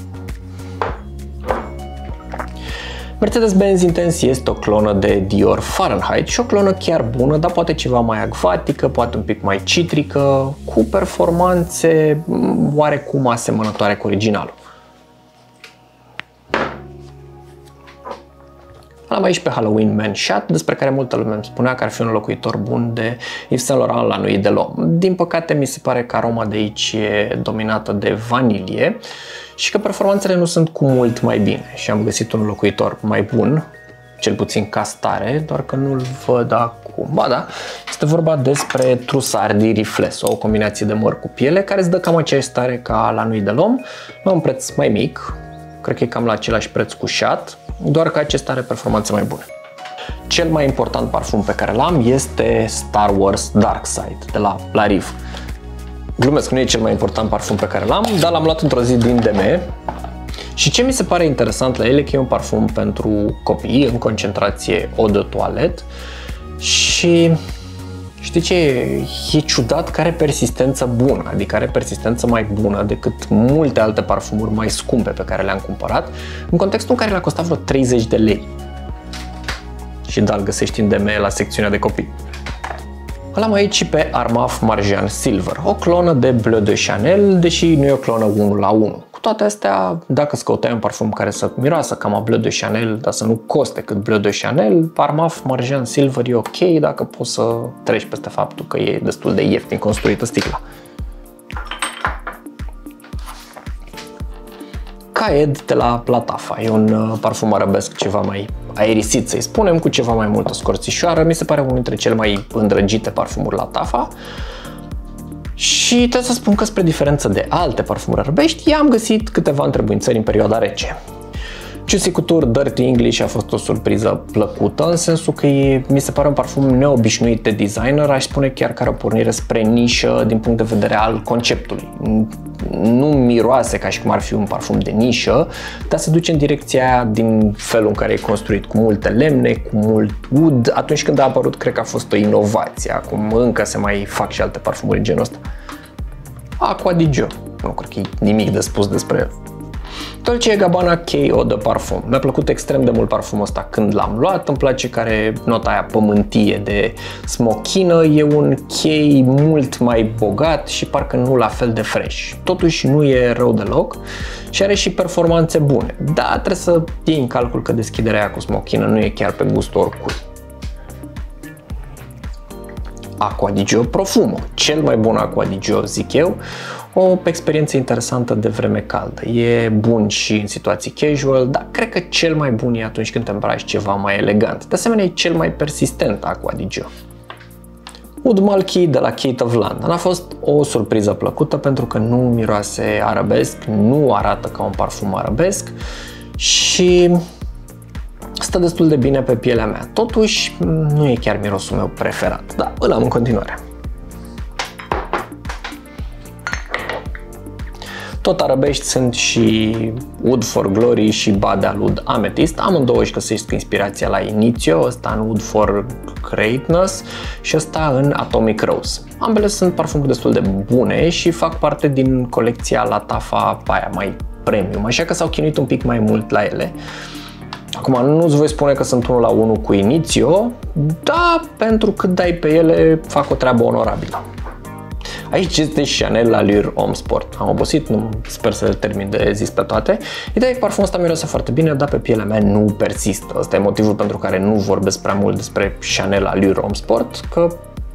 Mercedes-Benz Intense este o clonă de Dior Fahrenheit și o clonă chiar bună, dar poate ceva mai acvatică, poate un pic mai citrică, cu performanțe oarecum asemănătoare cu originalul. L-am aici pe Halloween Man Chat, despre care multă lume îmi spunea că ar fi un locuitor bun de Yves Saint Laurent la Nuit de l'Homme. Din păcate, mi se pare că aroma de aici e dominată de vanilie și că performanțele nu sunt cu mult mai bine și am găsit un locuitor mai bun, cel puțin ca stare, doar că nu-l văd acum. Ba da, este vorba despre Trussardi Rifles, o combinație de măr cu piele care îți dă cam aceeași stare ca la Nuit de l'Homme, la un preț mai mic, cred că e cam la același preț cu Chat, doar că acesta are performanțe mai bune. Cel mai important parfum pe care l-am este Star Wars Dark Side de la La Rive. Glumesc, nu e cel mai important parfum pe care l-am, dar l-am luat într-o zi din D M și ce mi se pare interesant la el e că e un parfum pentru copii în concentrație eau de toalet și știi ce e? E ciudat că are persistență bună, adică are persistență mai bună decât multe alte parfumuri mai scumpe pe care le-am cumpărat, în contextul în care le-a costat vreo treizeci de lei. Și da, îl găsești în D M la secțiunea de copii. L-am aici și pe Armaf Marjan Silver, o clonă de Bleu de Chanel, deși nu e o clonă unu la unu. Cu toate astea, dacă îți căutai un parfum care să miroasă cam a Bleu de Chanel, dar să nu coste cât Bleu de Chanel, Armaf Marjan Silver e ok dacă poți să treci peste faptul că e destul de ieftin construită sticla. Caed de la Latafa, e un parfum arabesc ceva mai aerisit, să-i spunem, cu ceva mai multă scorțișoară. Mi se pare unul dintre cele mai îndrăgite parfumuri Latafa. Și trebuie să spun că, spre diferență de alte parfumuri arabești, i-am găsit câteva întrebuințări în perioada rece. Juicy Couture Dirty English a fost o surpriză plăcută, în sensul că e, mi se pare un parfum neobișnuit de designer, aș spune chiar că are o pornire spre nișă din punct de vedere al conceptului. Nu miroase ca și cum ar fi un parfum de nișă, dar se duce în direcția aia din felul în care e construit, cu multe lemne, cu mult ud. Atunci când a apărut, cred că a fost o inovație. Acum încă se mai fac și alte parfumuri în genul ăsta. Aqua di Gio. Nu cred că e nimic de spus despre el. Dolce and Gabbana K Eau de Parfum. Mi-a plăcut extrem de mult parfumul ăsta când l-am luat. Îmi place că are nota aia pământie de smochină. E un K mult mai bogat și parcă nu la fel de fresh. Totuși nu e rău deloc și are și performanțe bune. Dar trebuie să iei în calcul că deschiderea aia cu smochină nu e chiar pe gustul oricui. Aqua di Gio Profumo. Cel mai bun Aqua di Gio, zic eu. O experiență interesantă de vreme caldă. E bun și în situații casual, dar cred că cel mai bun e atunci când te îmbraci ceva mai elegant. De asemenea, e cel mai persistent Aqua di Gio. Oud Malki de la Kate of London a fost o surpriză plăcută pentru că nu miroase arabesc, nu arată ca un parfum arabesc și stă destul de bine pe pielea mea. Totuși, nu e chiar mirosul meu preferat, dar îl am în continuare. tot arabești sunt și Oud for Glory și Bad Oud Amethyst. Amândouă își găsesc inspirația la Initio, ăsta în Oud for Greatness și ăsta în Atomic Rose. Ambele sunt parfumuri destul de bune și fac parte din colecția Lattafa aia mai premium, așa că s-au chinuit un pic mai mult la ele. Acum nu-ți voi spune că sunt unul la unul cu Initio, dar pentru cât dai pe ele fac o treabă onorabilă. Aici este Chanel Allure Homme Sport. Am obosit, nu sper să le termin de zis pe toate. Ideea e că parfumul ăsta miroase foarte bine, dar pe pielea mea nu persistă. Ăsta e motivul pentru care nu vorbesc prea mult despre Chanel Allure Homme Sport, că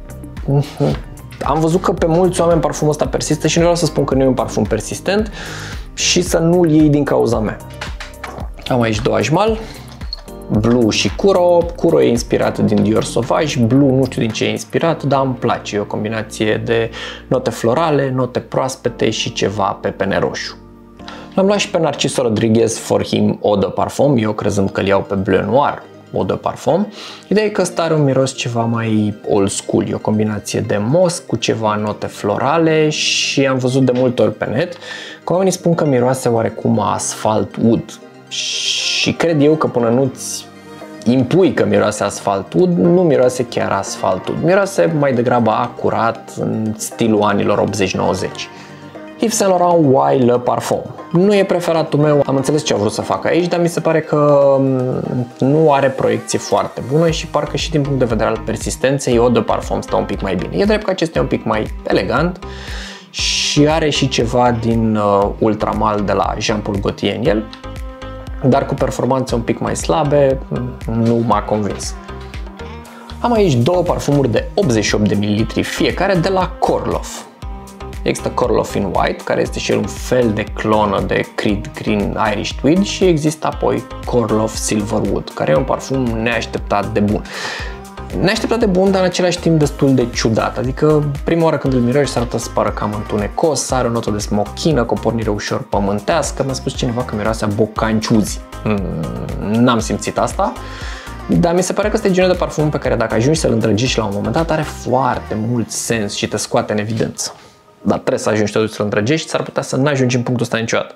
am văzut că pe mulți oameni parfumul ăsta persistă și nu vreau să spun că nu e un parfum persistent și să nu-l iei din cauza mea. Am aici două ajmal, Blue și Kuro. Kuro e inspirat din Dior Sauvage, Blue nu știu din ce e inspirat, dar îmi place. E o combinație de note florale, note proaspete și ceva pepene roșu. L-am luat și pe Narciso Rodriguez For Him Eau de Parfum, eu crezând că îl iau pe Bleu Noir Eau de Parfum. Ideea e că ăsta are un miros ceva mai old school, e o combinație de mosc cu ceva note florale și am văzut de multe ori pe net că oamenii spun că miroase oarecum asfalt wood. Și cred eu că până nu-ți impui că miroase asfalt wood, nu miroase chiar asfalt wood. Miroase mai degrabă acurat, în stilul anilor optzeci nouăzeci. Yves Saint Laurent Why Le Parfum. Nu e preferatul meu, am înțeles ce au vrut să fac aici, dar mi se pare că nu are proiecție foarte bună și parcă și din punct de vedere al persistenței, Eau de Parfum stă un pic mai bine. E drept că acesta e un pic mai elegant și are și ceva din uh, Ultramal de la Jean Paul Gaultier în el, dar cu performanțe un pic mai slabe, nu m-a convins. Am aici două parfumuri de optzeci și opt de mililitri fiecare de la Korloff. Există Korloff in White, care este și el un fel de clonă de Creed Green Irish Tweed și există apoi Korloff Silverwood, care e un parfum neașteptat de bun. Neașteptat de bun, dar în același timp destul de ciudat, adică prima oară când îl miroși se arată să pară cam întunecos, are o notă de smochină, cu o pornire ușor pământească. Mi-a spus cineva că miroase a bocanciuzi. N-am simțit asta, dar mi se pare că este genul de parfum pe care dacă ajungi să-l îndrăgești la un moment dat are foarte mult sens și te scoate în evidență. Dar trebuie să ajungi totuși să-l îndrăgești, s-ar putea să n-ajungi în punctul ăsta niciodată.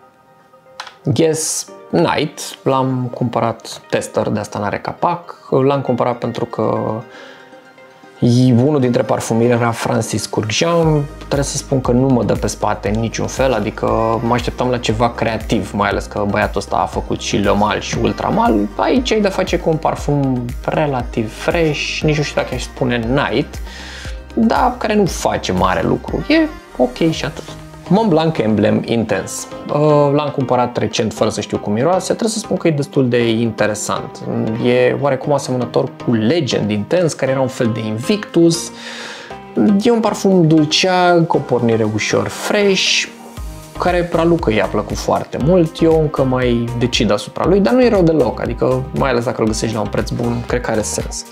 Guess Night, l-am cumpărat tester, de asta n-are capac, l-am cumpărat pentru că unul dintre parfumiri era Francis Kurkdjian. Trebuie să spun că nu mă dă pe spate în niciun fel, adică mă așteptam la ceva creativ, mai ales că băiatul ăsta a făcut și Le Mal și Ultramal. Aici ai de face cu un parfum relativ fresh, nici nu știu dacă aș spune Night, dar care nu face mare lucru, e ok și atât. Mont Blanc Emblem Intense. L-am cumpărat recent fără să știu cum miroase, trebuie să spun că e destul de interesant. E oarecum asemănător cu Legend Intense, care era un fel de Invictus. E un parfum dulceag, cu o pornire ușor fresh, care Raluca i-a plăcut foarte mult. Eu încă mai decid asupra lui, dar nu e rău deloc, adică mai ales dacă îl găsești la un preț bun, cred că are sens.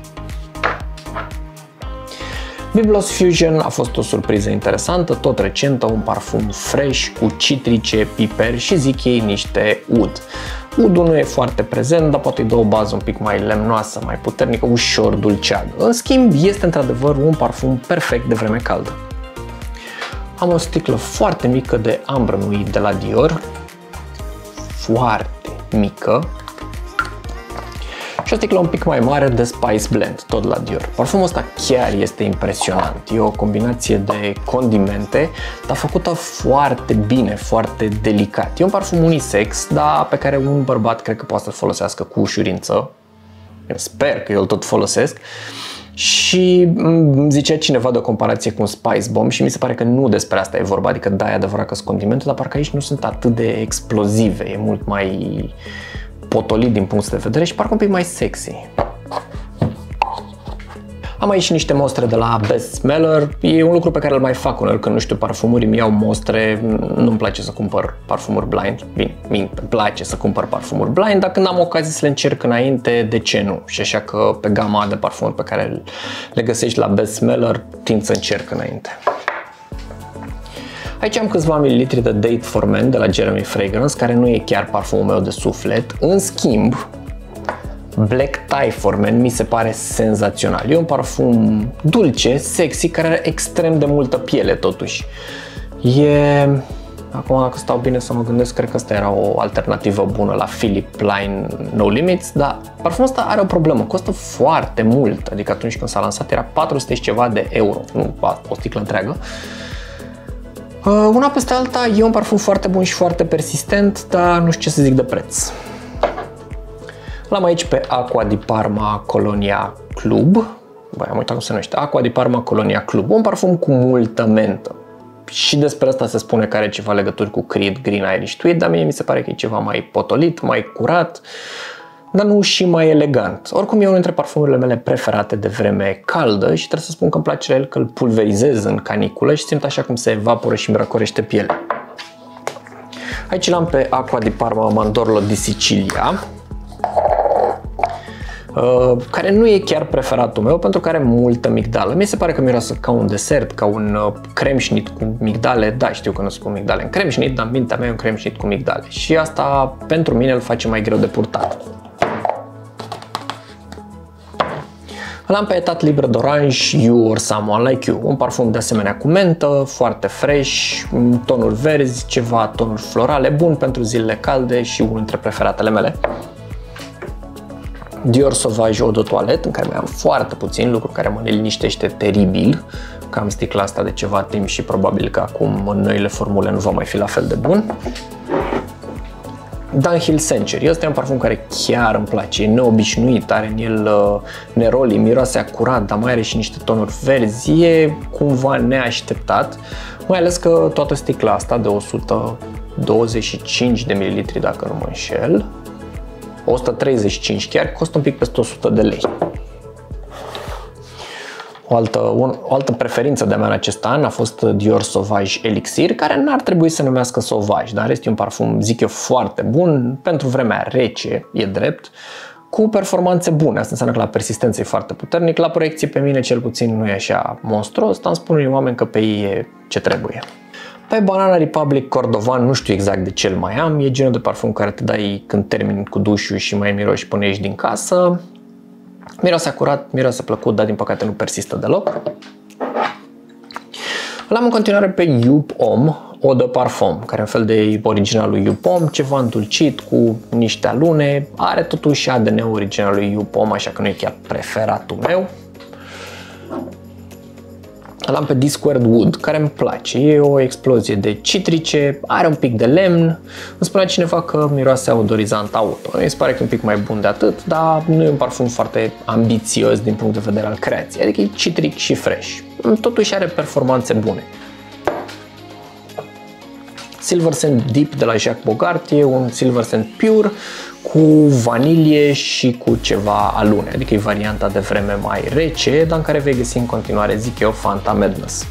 Byblos Fusion a fost o surpriză interesantă, tot recentă, un parfum fresh cu citrice, piper și zic ei niște oud. Udul nu e foarte prezent, dar poate îi dă o bază un pic mai lemnoasă, mai puternică, ușor dulceagă. În schimb, este într-adevăr un parfum perfect de vreme caldă. Am o sticlă foarte mică de Ambre Nuit de la Dior, foarte mică, și o sticlă un pic mai mare de Spice Blend, tot la Dior. Parfumul ăsta chiar este impresionant. E o combinație de condimente, dar făcută foarte bine, foarte delicat. E un parfum unisex, dar pe care un bărbat cred că poate să-l folosească cu ușurință. Eu sper că eu îl tot folosesc. Și îmi zicea cineva de o comparație cu un Spice Bomb și mi se pare că nu despre asta e vorba, adică da, e adevărat că sunt condimente, dar parcă aici nu sunt atât de explozive, e mult mai potolit din punct de vedere și parcă un pic mai sexy. Am aici niște mostre de la Best Smeller. E un lucru pe care îl mai fac uneori când nu știu parfumuri, îmi iau mostre, nu-mi place să cumpăr parfumuri blind. Bine, îmi place să cumpăr parfumuri blind, dar când am ocazie să le încerc înainte, de ce nu? Și așa că pe gama de parfumuri pe care le găsești la Best Smeller, tind să încerc înainte. Aici am câțiva mililitri de Date for Men de la Jeremy Fragrance, care nu e chiar parfumul meu de suflet. În schimb, Black Tie for Men mi se pare senzațional. E un parfum dulce, sexy, care are extrem de multă piele totuși. E Acum, dacă stau bine să mă gândesc, cred că asta era o alternativă bună la Philipp Plein No Limits, dar parfumul ăsta are o problemă, costă foarte mult, adică atunci când s-a lansat era patru sute și ceva de euro, nu o sticlă întreagă. Uh, una peste alta, e un parfum foarte bun și foarte persistent, dar nu știu ce să zic de preț. L-am aici pe Acqua di Parma Colonia Club. Băi, am uitat cum se numește. Acqua di Parma Colonia Club. Un parfum cu multă mentă. Și despre asta se spune că are ceva legături cu Creed Green Irish Tweed, dar mie mi se pare că e ceva mai potolit, mai curat, dar nu și mai elegant. Oricum e unul dintre parfumurile mele preferate de vreme caldă și trebuie să spun că îmi place la el că îl pulverizez în caniculă și simt așa cum se evaporă și îmi răcorește pielea. Aici l-am pe Acqua di Parma Mandorlo di Sicilia, care nu e chiar preferatul meu pentru că are multă migdală. Mi se pare că miroase ca un desert, ca un cremșnit cu migdale. Da, știu că nu spun migdale în cremșnit, dar în mintea mea e un cremșnit cu migdale. Și asta pentru mine îl face mai greu de purtat. L-am pe Etat Libre d'Orange You or Someone Like You, un parfum de asemenea cu mentă, foarte fresh, tonuri verzi, ceva tonuri florale, bun pentru zilele calde și unul dintre preferatele mele. Dior Sauvage Eau de Toilette, în care mai am foarte puțin, lucru care mă neliniștește teribil, că am sticla asta de ceva timp și probabil că acum în noile formule nu va mai fi la fel de bun. Dunhill Century, ăsta e un parfum care chiar îmi place, e neobișnuit, are în el uh, neroli, miroase acurat, dar mai are și niște tonuri verzi, e cumva neașteptat, mai ales că toată sticla asta de o sută douăzeci și cinci de mililitri, dacă nu mă înșel, o sută treizeci și cinci chiar, costă un pic peste o sută de lei. O altă, un, o altă preferință de-a mea în acest an a fost Dior Sauvage Elixir, care n-ar trebui să numească Sauvage, dar în rest e un parfum, zic eu, foarte bun, pentru vremea rece, e drept, cu performanțe bune. Asta înseamnă că la persistență e foarte puternic, la proiecție pe mine cel puțin nu e așa monstruos, dar îmi spun unii oameni că pe ei e ce trebuie. Pe Banana Republic Cordovan nu știu exact de ce îl mai am, e genul de parfum care te dai când termini cu dușul și mai miroși până ieși din casă. Miroase acurat, miroase plăcut, dar din păcate nu persistă deloc. L-am în continuare pe Youp Homme Eau de Parfum, care e un fel de original lui Youp Homme, ceva îndulcit cu niște alune, are totuși A D N-ul original lui Youp Homme, așa că nu e chiar preferatul meu. L-am pe Discord Wood, care îmi place, e o explozie de citrice, are un pic de lemn, îmi spunea cineva că miroase odorizant auto, mi se pare că e un pic mai bun de atât, dar nu e un parfum foarte ambițios din punct de vedere al creației, adică e citric și fresh, totuși are performanțe bune. Silver Scent Deep de la Jacques Bogart e un Silver Scent Pure cu vanilie și cu ceva alune, adică e varianta de vreme mai rece, dar în care vei găsi în continuare, zic eu, Fanta Madness.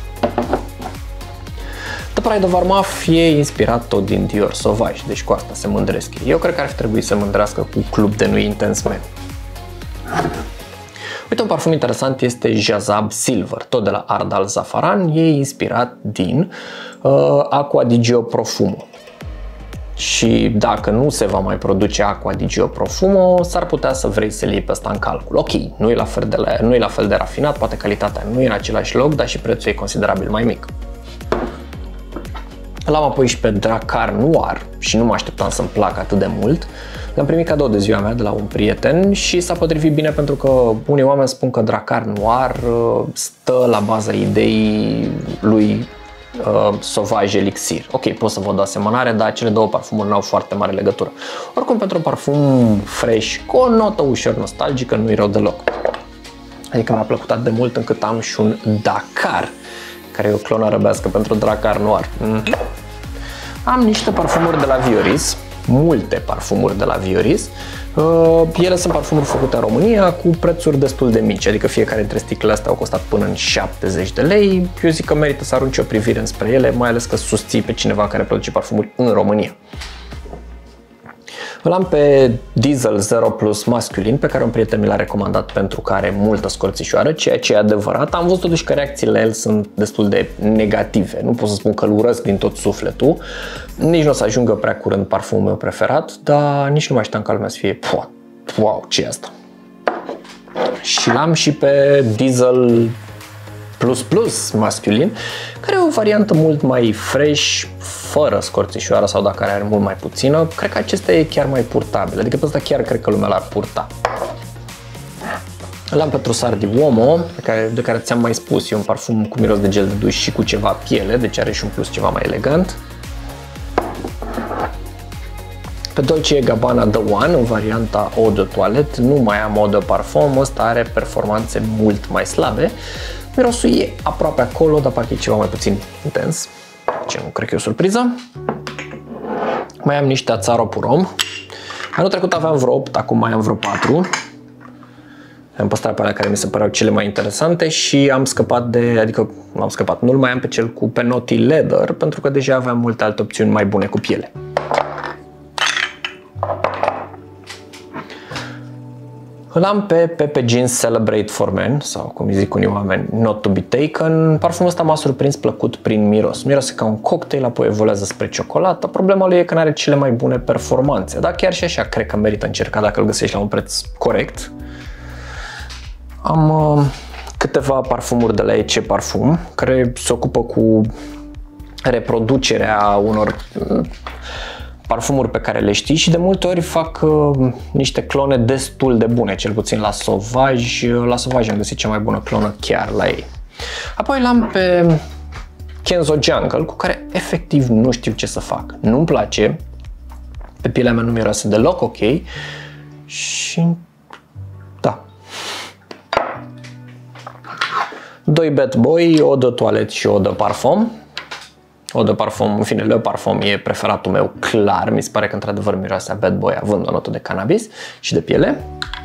The Pride of Armaf e inspirat tot din Dior Sauvage, deci cu asta se mândresc. Eu cred că ar fi trebuit să mândrească cu Club de Nuit Intense Man. Uite, un parfum interesant este Jazab Silver, tot de la Ardal Zafaran, e inspirat din uh, Acqua di Gio Profumo. Și dacă nu se va mai produce Acqua di Gio Profumo, s-ar putea să vrei să-l iei pe ăsta în calcul. Ok, nu e la fel de, la, nu e la fel de rafinat, poate calitatea nu e în același loc, dar și prețul e considerabil mai mic. L-am apoi și pe Drakkar Noir și nu mă așteptam să-mi placă atât de mult. L-am primit cadou de ziua mea de la un prieten și s-a potrivit bine pentru că unii oameni spun că Drakkar Noir stă la baza ideii lui uh, Sauvage Elixir. Ok, pot să văd o asemănare, dar cele două parfumuri n-au foarte mare legătură. Oricum, pentru un parfum fresh, cu o notă ușor nostalgică, nu-i rău deloc. Adică mi-a plăcut atât de mult încât am și un Dakar, care e o clonă arăbească pentru Drakkar Noir. Mm. Am niște parfumuri de la Vioris, multe parfumuri de la Vioris. Uh, ele sunt parfumuri făcute în România cu prețuri destul de mici, adică fiecare dintre sticlele astea au costat până în șaptezeci de lei. Eu zic că merită să arunci o privire înspre ele, mai ales că susții pe cineva care produce parfumuri în România. Îl am pe Diesel Zero Plus Masculin, pe care un prieten mi l-a recomandat pentru că are multă scorțișoară, ceea ce e adevărat. Am văzut totuși că reacțiile la el sunt destul de negative. Nu pot să spun că îl urăsc din tot sufletul. Nici nu o să ajungă prea curând parfumul meu preferat, dar nici nu mai așteptam ca lumea să fie wow, ce e asta? Și l-am și pe Diesel plus plus masculin, care e o variantă mult mai fresh, fără scorțișoară sau dacă are mult mai puțină. Cred că acesta e chiar mai purtabil, adică pe ăsta chiar cred că lumea l-ar purta. L-am pe Trussardi di Uomo, de care, de care ți-am mai spus, e un parfum cu miros de gel de duș și cu ceva piele, deci are și un plus ceva mai elegant. Pe Dolce and Gabbana The One, în varianta Eau de Toilette, nu mai am Eau de Parfum, ăsta are performanțe mult mai slabe. Mirosul e aproape acolo, dar parcă e ceva mai puțin intens, ce nu cred că e o surpriză. Mai am niște Azzaro Purom. Anul trecut aveam vreo opt, acum mai am vreo patru. Am păstrat pe alea care mi se păreau cele mai interesante și am scăpat de, adică nu am scăpat, nu-l mai am pe cel cu Penotti Leather, pentru că deja aveam multe alte opțiuni mai bune cu piele. Îl am pe Pepe Jeans Celebrate for Men, sau cum îi zic unii oameni, Not to be Taken. Parfumul ăsta m-a surprins plăcut prin miros. Miroase ca un cocktail, apoi evoluează spre ciocolată. Problema lui e că nu are cele mai bune performanțe, dar chiar și așa cred că merită încercat dacă îl găsești la un preț corect. Am uh, câteva parfumuri de la E C Parfum, care se ocupă cu reproducerea unor uh, parfumuri pe care le știi și de multe ori fac uh, niște clone destul de bune, cel puțin la Sauvage. La Sauvage am găsit cea mai bună clonă chiar la ei. Apoi l-am pe Kenzo Jungle, cu care efectiv nu știu ce să fac. Nu-mi place, pe pielea mea nu miroase deloc ok și da. Doi Bad Boy, Eau de Toilette și Eau de Parfum. Eau de Parfum, în fine, Le Parfum e preferatul meu, clar. Mi se pare că într-adevăr miroase a Bad Boy, având o notă de cannabis și de piele.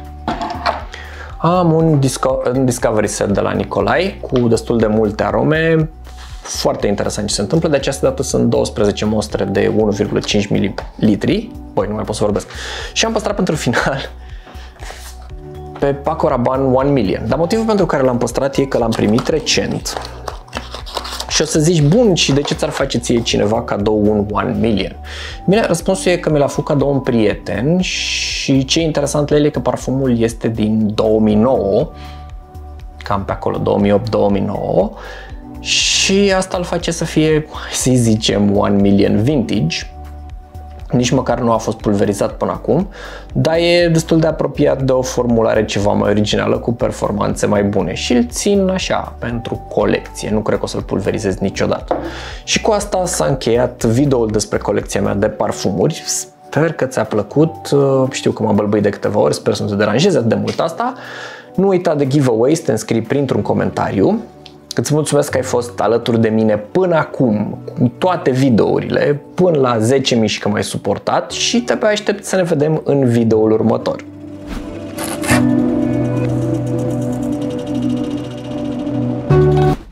Am un, Disco un Discovery Set de la Nicolai cu destul de multe arome. Foarte interesant ce se întâmplă. De această dată sunt douăsprezece mostre de unu virgulă cinci mililitri. Băi, nu mai pot să vorbesc. Și am păstrat pentru final pe Paco Rabanne One Million. Dar motivul pentru care l-am păstrat e că l-am primit recent. Și o să zici, bun, și de ce ți-ar face ție cineva cadou un One Million? Bine, răspunsul e că mi l-a făcut cadou un prieten și ce e interesant la el e că parfumul este din două mii nouă, cam pe acolo, două mii opt două mii nouă, și asta îl face să fie, să zicem, One Million Vintage. Nici măcar nu a fost pulverizat până acum, dar e destul de apropiat de o formulare ceva mai originală cu performanțe mai bune și îl țin așa pentru colecție, nu cred că o să-l pulverizez niciodată. Și cu asta s-a încheiat videoul despre colecția mea de parfumuri. Sper că ți-a plăcut, știu că m-am bălbâit de câteva ori, sper să nu te deranjeze atât de mult asta. Nu uita de giveaway, să te înscrii printr-un comentariu. Îți mulțumesc că ai fost alături de mine până acum, cu toate videourile, până la zece mii și că m-ai suportat și te-abia aștept să ne vedem în videoul următor.